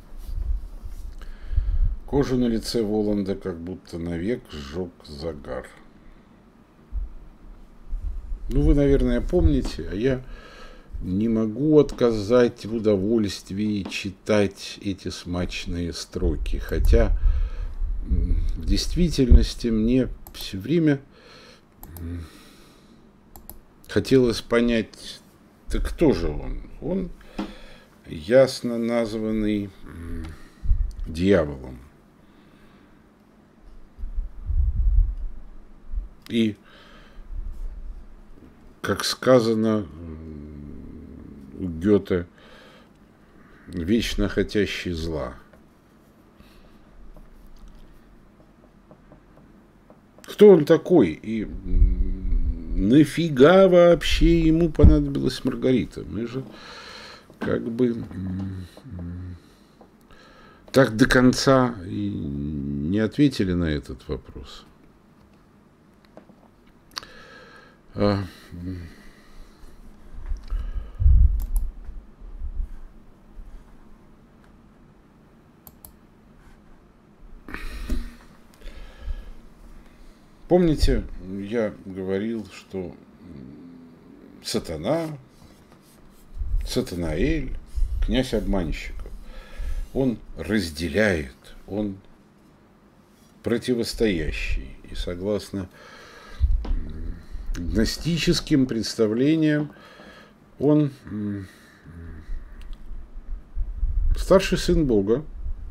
Кожу на лице Воланда как будто навек сжег загар. Ну, вы, наверное, помните, а я не могу отказать в удовольствии читать эти смачные строки, хотя в действительности мне все время хотелось понять, так кто же он? Он ясно названный дьяволом. И, как сказано у Гёте, вечно хотящий зла. Кто он такой? И нафига вообще ему понадобилась Маргарита? Мы же как бы так до конца и не ответили на этот вопрос. Помните, я говорил, что Сатанаэль, князь обманщиков, он разделяет, он противостоящий. И согласно гностическим представлениям, он старший сын Бога.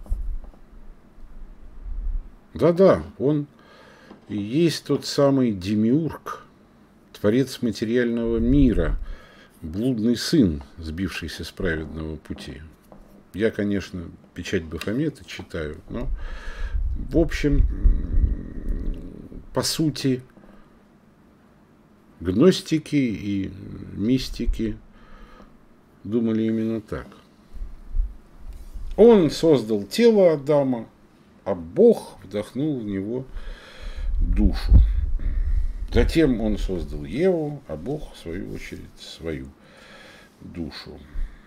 Да-да, он и есть тот самый Демиург, творец материального мира, блудный сын, сбившийся с праведного пути. Я, конечно, печать Бафомета читаю, но, в общем, по сути, Гностики и мистики думали именно так. Он создал тело Адама, а Бог вдохнул в него душу. Затем он создал Еву, а Бог, в свою очередь, свою душу.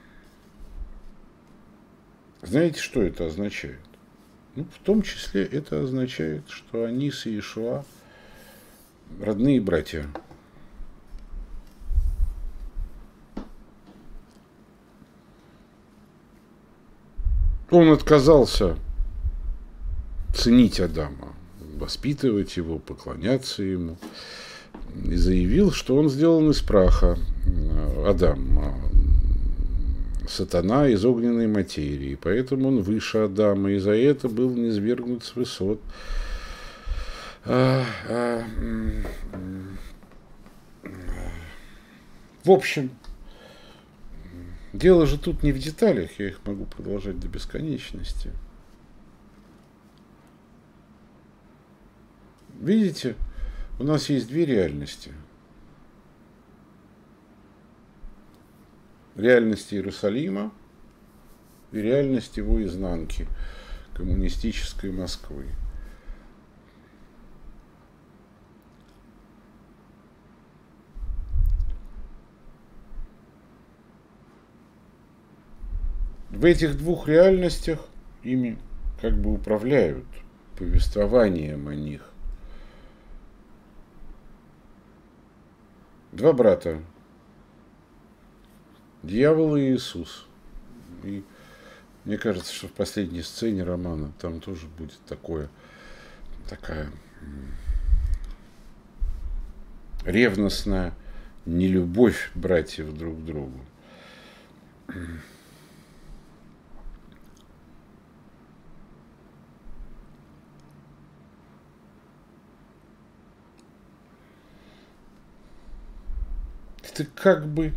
Знаете, что это означает? Ну, в том числе это означает, что они с Иешуа родные братья. Он отказался ценить Адама, воспитывать его, поклоняться ему, и заявил, что он сделан из праха, Адам, сатана из огненной материи, поэтому он выше Адама, и за это был низвергнут с высот. В общем, дело же тут не в деталях, я их могу продолжать до бесконечности. Видите, у нас есть две реальности. Реальность Иерусалима и реальность его изнанки, коммунистической Москвы. В этих двух реальностях ими как бы управляют повествованием о них два брата, дьявол и Иисус. И мне кажется, что в последней сцене романа там тоже будет такая ревностная нелюбовь братьев друг к другу. Это как бы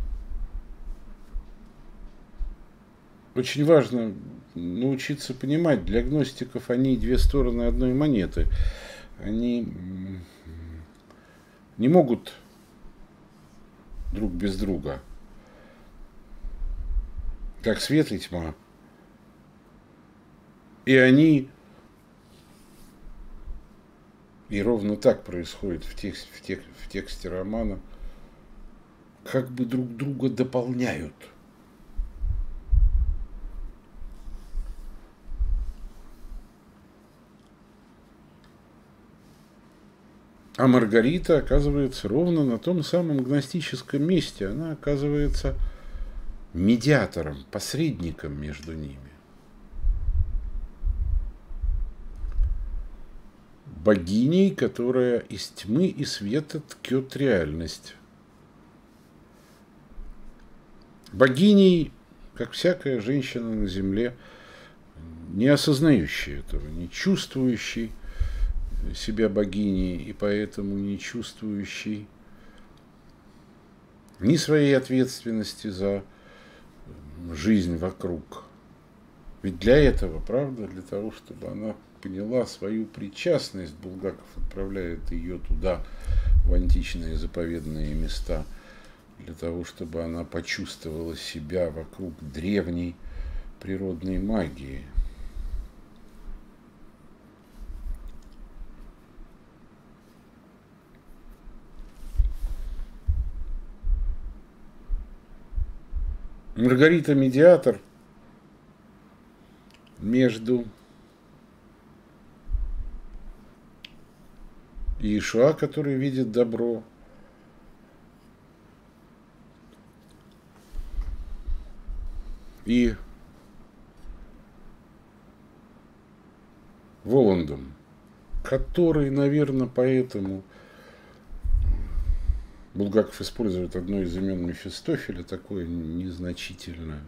очень важно научиться понимать. Для гностиков они две стороны одной монеты. Они не могут друг без друга. Как свет и тьма. И они, и ровно так происходит в тексте романа, как бы друг друга дополняют. А Маргарита оказывается ровно на том самом гностическом месте. Она оказывается медиатором, посредником между ними. Богиней, которая из тьмы и света ткет реальность. Богиней, как всякая женщина на земле, не осознающая этого, не чувствующей себя богиней и поэтому не чувствующей ни своей ответственности за жизнь вокруг. Ведь для этого, правда, для того, чтобы она поняла свою причастность, Булгаков отправляет ее туда, в античные заповедные места, для того, чтобы она почувствовала себя вокруг древней природной магии. Маргарита медиатор между Иешуа, который видит добро, и Воландом, который, наверное, поэтому Булгаков использует одно из имен Мефистофеля, такое незначительное,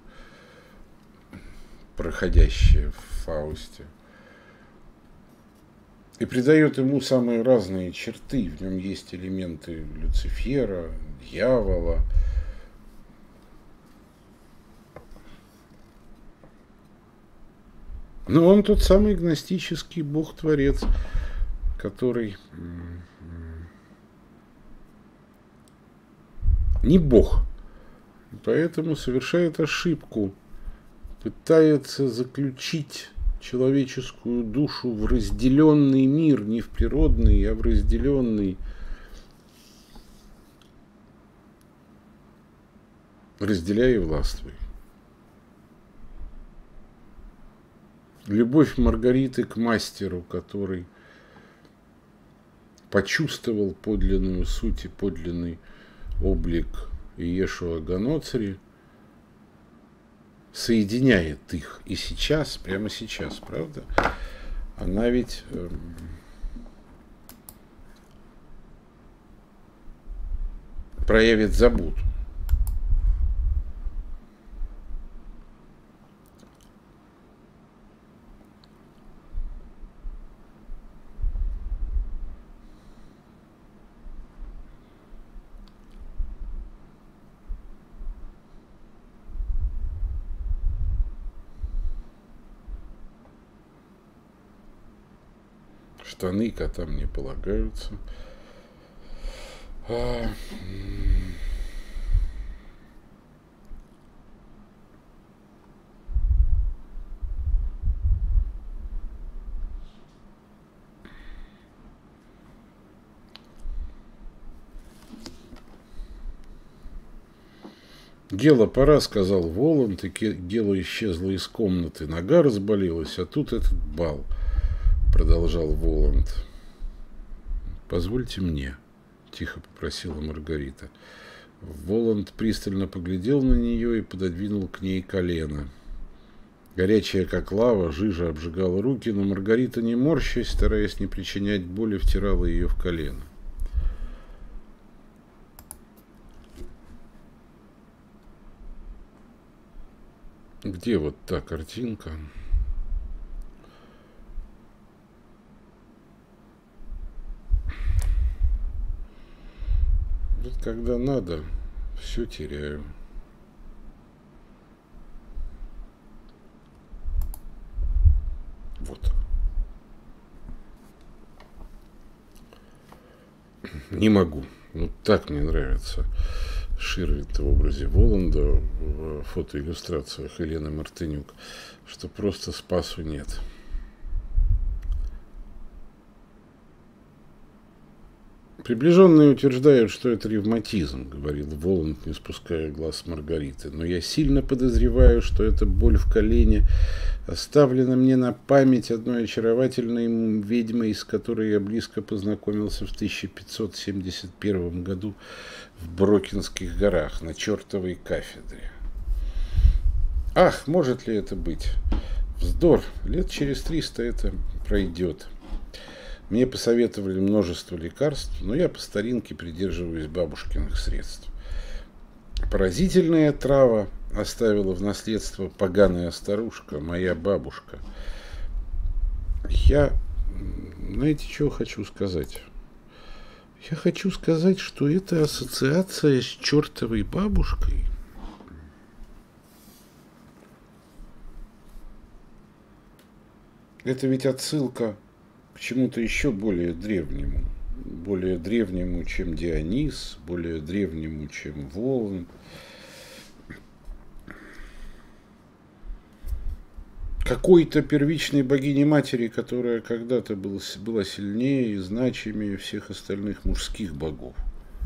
проходящее в Фаусте, и придает ему самые разные черты. В нем есть элементы Люцифера, дьявола. Но он тот самый гностический бог-творец, который не Бог. Поэтому совершает ошибку, пытается заключить человеческую душу в разделенный мир, не в природный, а в разделенный, разделяй и властвуй. Любовь Маргариты к мастеру, который почувствовал подлинную суть и подлинный облик Иешуа Ганоцри, соединяет их и сейчас, прямо сейчас, правда? Она ведь проявит заботу. Штаны котам не полагаются. Дело пора, сказал Воланд, и дело исчезло из комнаты. Нога разболелась, а тут этот бал, продолжал Воланд. Позвольте мне, тихо попросила Маргарита. Воланд пристально поглядел на нее и пододвинул к ней колено. Горячая, как лава, жижа обжигала руки, но Маргарита, не морщась, стараясь не причинять боли, втирала ее в колено. Где вот та картинка? Вот когда надо, все теряю. Вот. Не могу. Вот так мне нравится Ширвинд в образе Воланда в фотоиллюстрациях Елены Мартынюк, что просто спасу нет. Приближенные утверждают, что это ревматизм, говорил Воланд, не спуская глаз с Маргариты. Но я сильно подозреваю, что эта боль в колене оставлена мне на память одной очаровательной ведьмой, с которой я близко познакомился в 1571 году в Брокинских горах на чертовой кафедре. Ах, может ли это быть? Вздор, лет через 300 это пройдет. Мне посоветовали множество лекарств, но я по старинке придерживаюсь бабушкиных средств. Поразительная трава оставила в наследство поганая старушка, моя бабушка. Я, знаете, что хочу сказать? Я хочу сказать, что это ассоциация с чертовой бабушкой. Это ведь отсылка к чему-то еще более древнему, чем Дионис, более древнему, чем Воланд. Какой-то первичной богини-матери, которая когда-то была сильнее и значимее всех остальных мужских богов.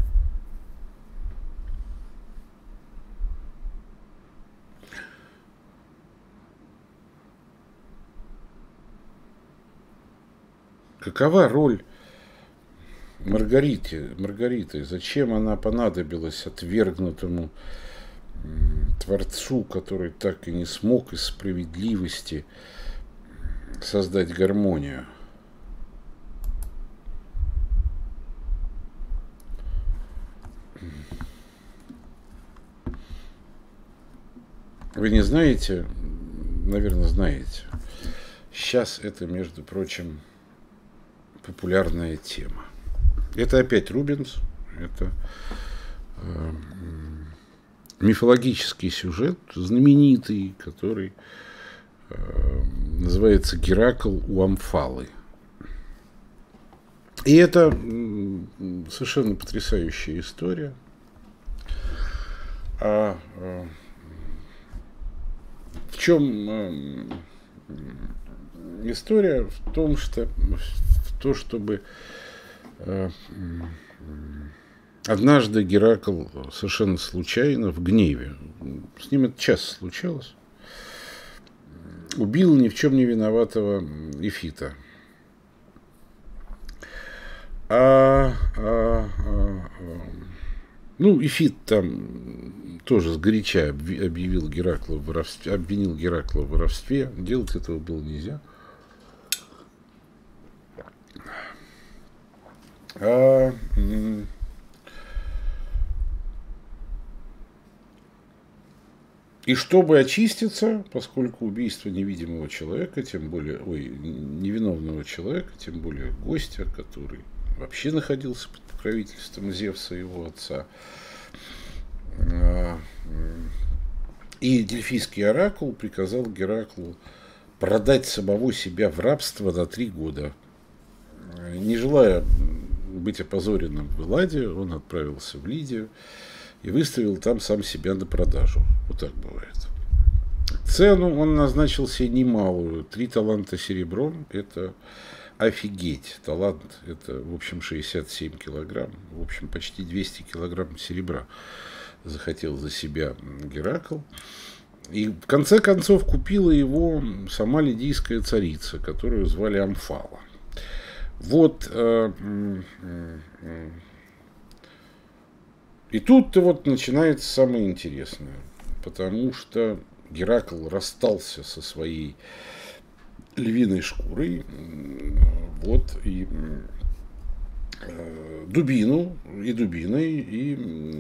Какова роль Маргариты? Зачем она понадобилась отвергнутому Творцу, который так и не смог из справедливости создать гармонию? Вы не знаете? Наверное, знаете. Сейчас это, между прочим, популярная тема. Это опять Рубенс, это мифологический сюжет, знаменитый, который называется «Геракл у Амфалы». И это совершенно потрясающая история. В чем история? В том, что чтобы однажды Геракл совершенно случайно в гневе, с ним это часто случалось, убил ни в чем не виноватого Ифита. Ну, Ифит там тоже сгоряча обвинил Геракла в воровстве. Делать этого было нельзя. И чтобы очиститься, поскольку убийство невидимого человека, тем более, невиновного человека, тем более гостя, который вообще находился под покровительством Зевса, его отца, и Дельфийский оракул приказал Гераклу продать самого себя в рабство на 3 года. Не желая быть опозоренным в Элладе, он отправился в Лидию и выставил там сам себя на продажу. Вот так бывает. Цену он назначил себе немалую. 3 таланта серебром – это офигеть. Талант – это, в общем, 67 килограмм. В общем, почти 200 килограмм серебра захотел за себя Геракл. И в конце концов купила его сама лидийская царица, которую звали Амфала. Вот. И тут-то вот начинается самое интересное, потому что Геракл расстался со своей львиной шкурой, вот, и дубиной, и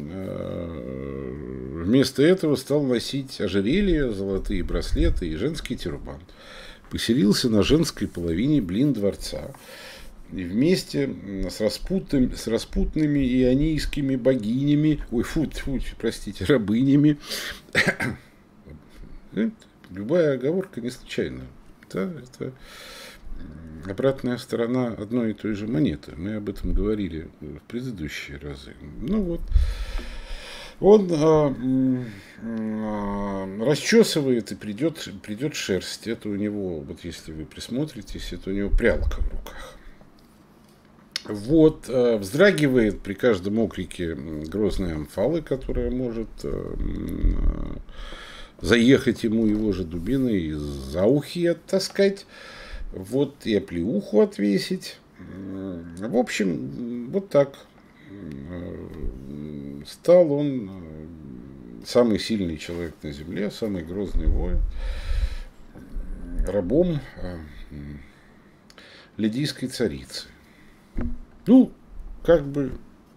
вместо этого стал носить ожерелья, золотые браслеты и женский тюрбан. Поселился на женской половине дворца. И вместе с распутными ионийскими богинями, рабынями. Любая оговорка не случайна. Да, это обратная сторона одной и той же монеты. Мы об этом говорили в предыдущие разы. Ну вот. Он расчесывает, и придет шерсть. Это у него, вот если вы присмотритесь, это у него прялка в руках. Вот, вздрагивает при каждом окрике грозной Амфалы, которая может заехать ему его же дубиной и за ухи оттаскать, вот, и оплеуху отвесить. В общем, вот так. Стал он самый сильный человек на земле, самый грозный воин, рабом лидийской царицы. Ну, как бы,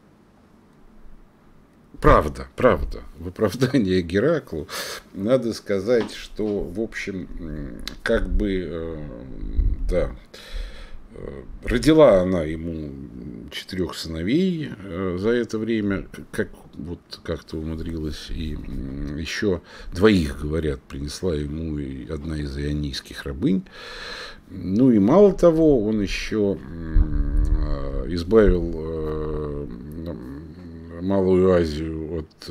правда, в оправдание Гераклу надо сказать, что, в общем, как бы, да, родила она ему 4 сыновей за это время, как-то умудрилась, и еще 2, говорят, принесла ему и одна из ионийских рабынь. Ну и мало того, он еще избавил Малую Азию от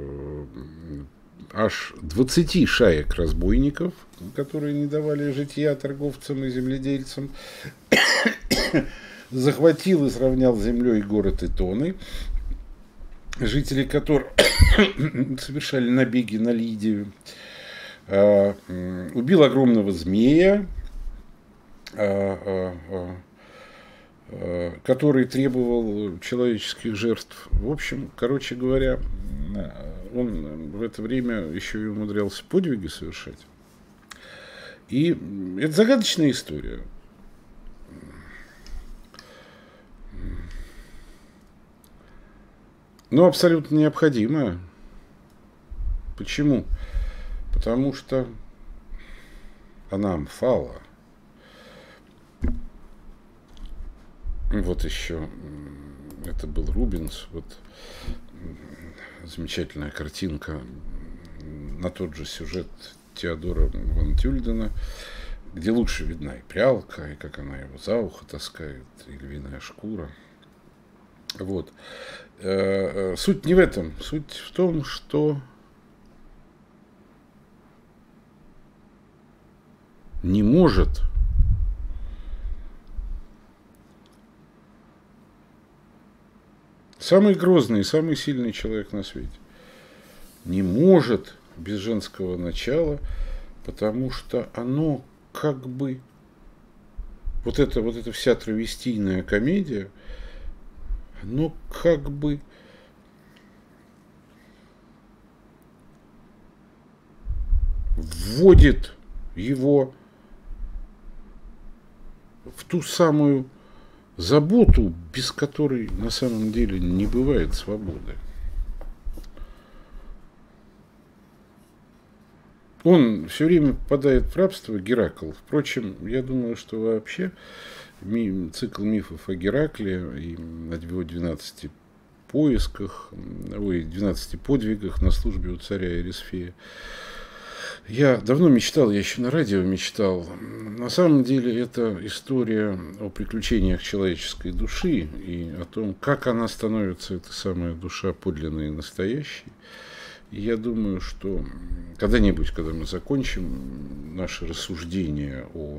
аж 20 шаек разбойников, которые не давали житья торговцам и земледельцам. Захватил и сравнял с землей город Итоны, жители которых совершали набеги на Лидию. Убил огромного змея, который требовал человеческих жертв. В общем, короче говоря, он в это время еще и умудрялся подвиги совершать. И это загадочная история. Но абсолютно необходимая. Почему? Потому что она Амфала. Вот еще, это был Рубенс, вот замечательная картинка на тот же сюжет Теодора ван Тюльдена, где лучше видна и прялка, и как она его за ухо таскает, и львиная шкура. Вот. Суть не в этом. Суть в том, что не может самый грозный и самый сильный человек на свете не может без женского начала, потому что оно как бы вот эта вся травестийная комедия, оно как бы вводит его в ту самую заботу, без которой на самом деле не бывает свободы. Он все время попадает в рабство, Геракл. Впрочем, я думаю, что вообще цикл мифов о Геракле и о его 12 поисках, 12 подвигах на службе у царя Эрисфея. Я давно мечтал, я еще на радио мечтал. На самом деле это история о приключениях человеческой души и о том, как она становится, эта самая душа, подлинной и настоящей. И я думаю, что когда-нибудь, когда мы закончим наше рассуждение о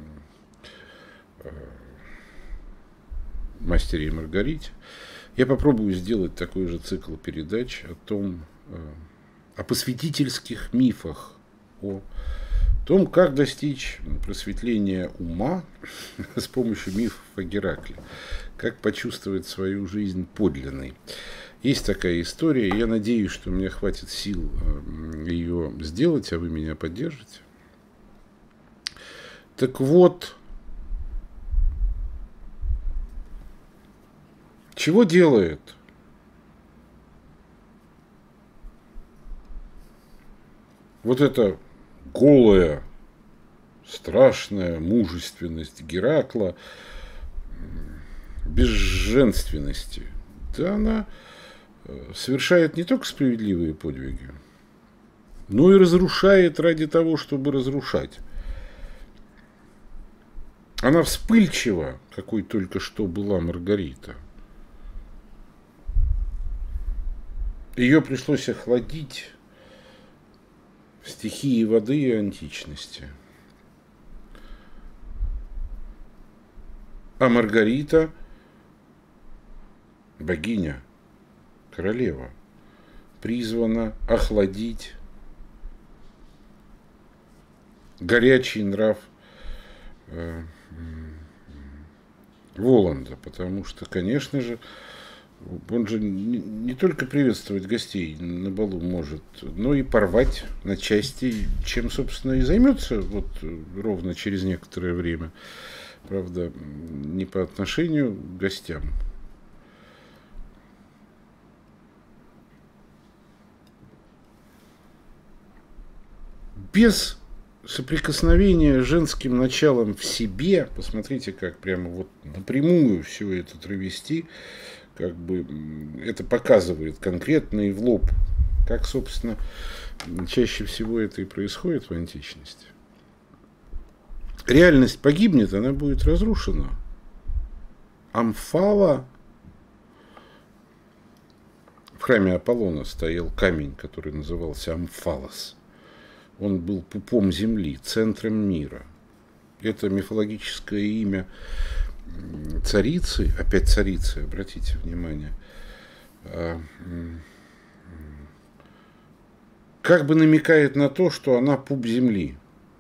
«Мастере и Маргарите», я попробую сделать такой же цикл передач о посвятительских мифах, о том, как достичь просветления ума с помощью мифов о Геракле, как почувствовать свою жизнь подлинной. Есть такая история, я надеюсь, что мне хватит сил ее сделать, а вы меня поддержите. Так вот, чего делает вот эта голая, страшная мужественность Геракла без женственности? Да она совершает не только справедливые подвиги, но и разрушает ради того, чтобы разрушать. Она вспыльчива, какой только что была Маргарита. Ее пришлось охладить в стихии воды и античности. А Маргарита, богиня, королева, призвана охладить горячий нрав Воланда, потому что, конечно же, он же не только приветствовать гостей на балу может, но и порвать на части, чем, собственно, и займется вот ровно через некоторое время. Правда, не по отношению к гостям. Без соприкосновения с женским началом в себе, посмотрите, как прямо вот напрямую все это травести, как бы это показывает конкретно и в лоб, как, собственно, чаще всего это и происходит в античности. Реальность погибнет, она будет разрушена. Амфала, в храме Аполлона стоял камень, который назывался Амфалос. Он был пупом земли, центром мира. Это мифологическое имя царицы, опять царицы, обратите внимание, как бы намекает на то, что она пуп земли.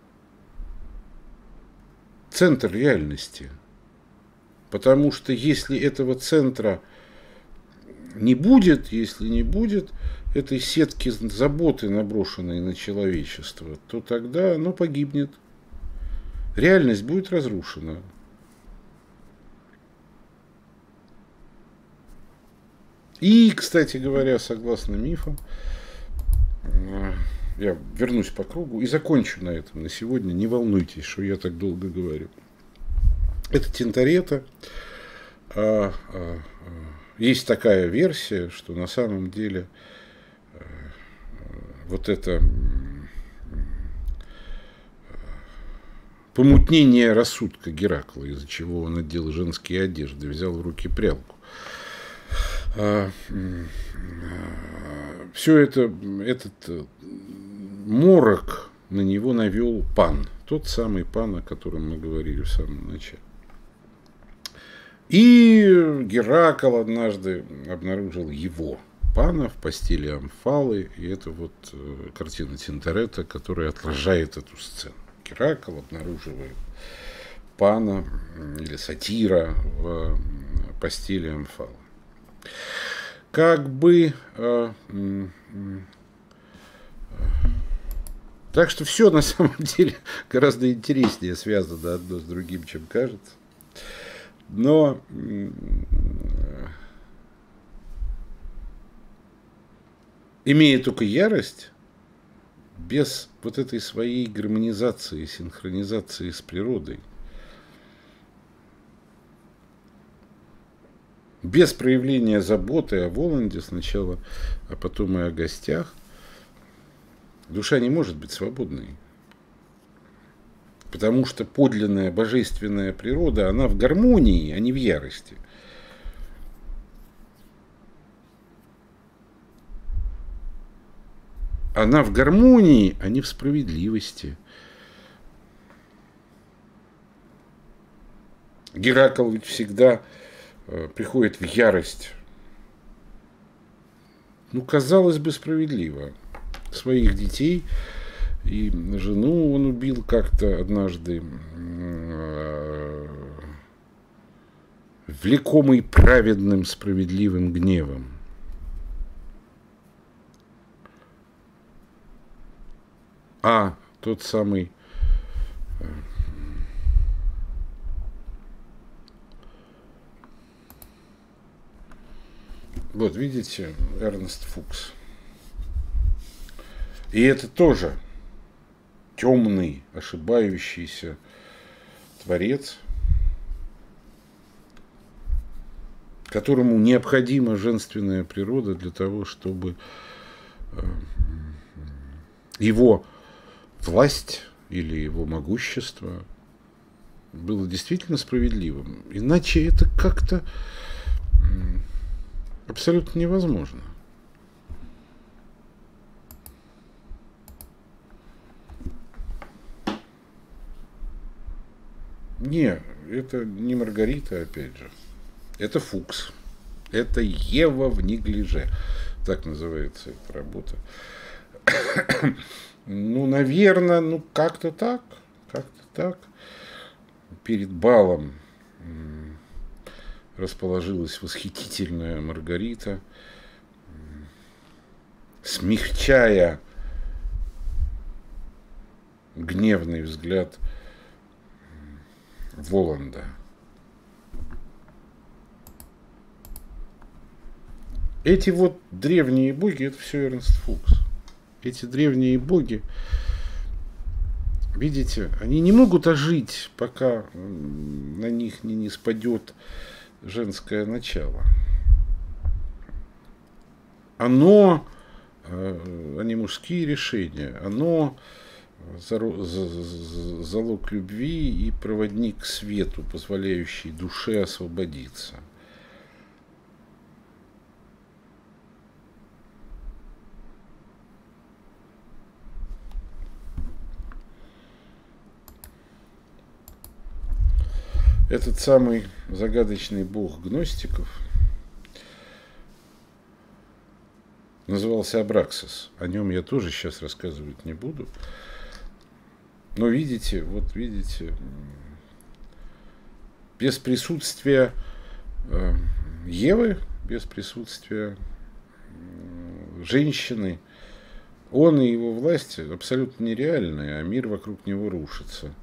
Центр реальности. Потому что если этого центра не будет, если не будет этой сетки заботы, наброшенной на человечество, то тогда оно погибнет. Реальность будет разрушена. И, кстати говоря, согласно мифам, я вернусь по кругу и закончу на этом на сегодня. Не волнуйтесь, что я так долго говорю. Это Тинторета. Есть такая версия, что на самом деле вот это помутнение рассудка Геракла, из-за чего он одел женские одежды, взял в руки прялку. Все это, этот морок на него навел Пан, Тот самый пан, о котором мы говорили в самом начале. И Геракл однажды обнаружил его, пана, в постели Амфалы. И это вот картина Тинторетто, которая отражает эту сцену. Геракл обнаруживает пана или сатира в постели Амфалы. Как бы... Так что все на самом деле гораздо интереснее связано одно с другим, чем кажется. Но имея только ярость, без вот этой своей гармонизации, синхронизации с природой, без проявления заботы о Воланде сначала, а потом и о гостях, душа не может быть свободной. Потому что подлинная божественная природа, она в гармонии, а не в ярости. Она в гармонии, а не в справедливости. Геракл ведь всегда приходит в ярость. Ну, казалось бы, справедливо. Своих детей и жену он убил как-то однажды, влекомый праведным справедливым гневом. А тот самый вот видите, Эрнст Фукс. И это тоже темный, ошибающийся творец, которому необходима женственная природа для того, чтобы его власть или его могущество было действительно справедливым. Иначе это как-то абсолютно невозможно. Не, это не Маргарита, опять же. Это Фукс. Это Ева в неглиже. Так называется эта работа. Ну, наверное, ну как-то так. Как-то так. Перед балом расположилась восхитительная Маргарита, смягчая гневный взгляд Воланда. Эти вот древние боги, это все Эрнст Фукс. Эти древние боги, видите, они не могут ожить, пока на них не спадет женское начало. Оно, они мужские решения, оно залог любви и проводник к свету, позволяющий душе освободиться. Этот самый загадочный бог гностиков назывался Абраксис. О нем я тоже сейчас рассказывать не буду. Но видите, вот видите, без присутствия Евы, без присутствия женщины, он и его власть абсолютно нереальны, а мир вокруг него рушится.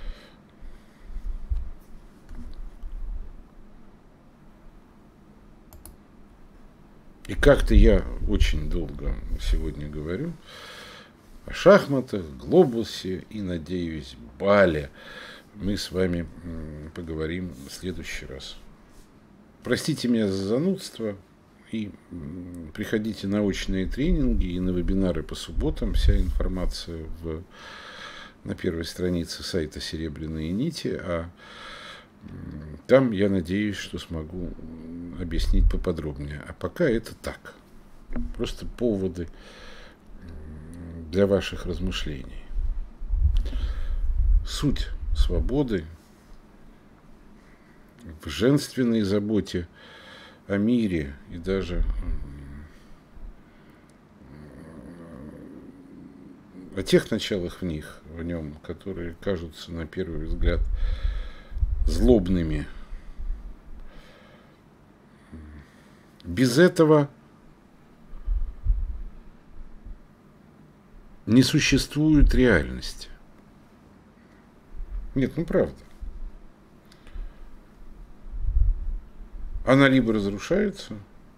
И как-то я очень долго сегодня говорю о шахматах, глобусе и, надеюсь, бале. Мы с вами поговорим в следующий раз. Простите меня за занудство и приходите на очные тренинги и на вебинары по субботам. Вся информация на первой странице сайта «Серебряные нити», а там я надеюсь, что смогу объяснить поподробнее. А пока это так. Просто поводы для ваших размышлений. суть свободы в женственной заботе о мире и даже о тех началах в нем, которые кажутся на первый взгляд злобными. Без этого не существует реальности. Нет, ну правда. Она либо разрушается,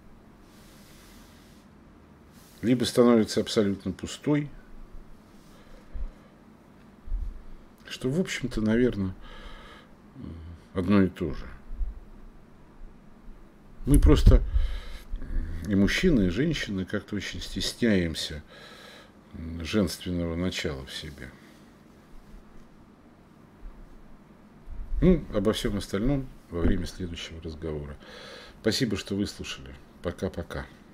либо становится абсолютно пустой, что, в общем-то, наверное, одно и то же. Мы просто, и мужчины, и женщины, как-то очень стесняемся женственного начала в себе. Ну, обо всем остальном во время следующего разговора. Спасибо, что выслушали. Пока-пока.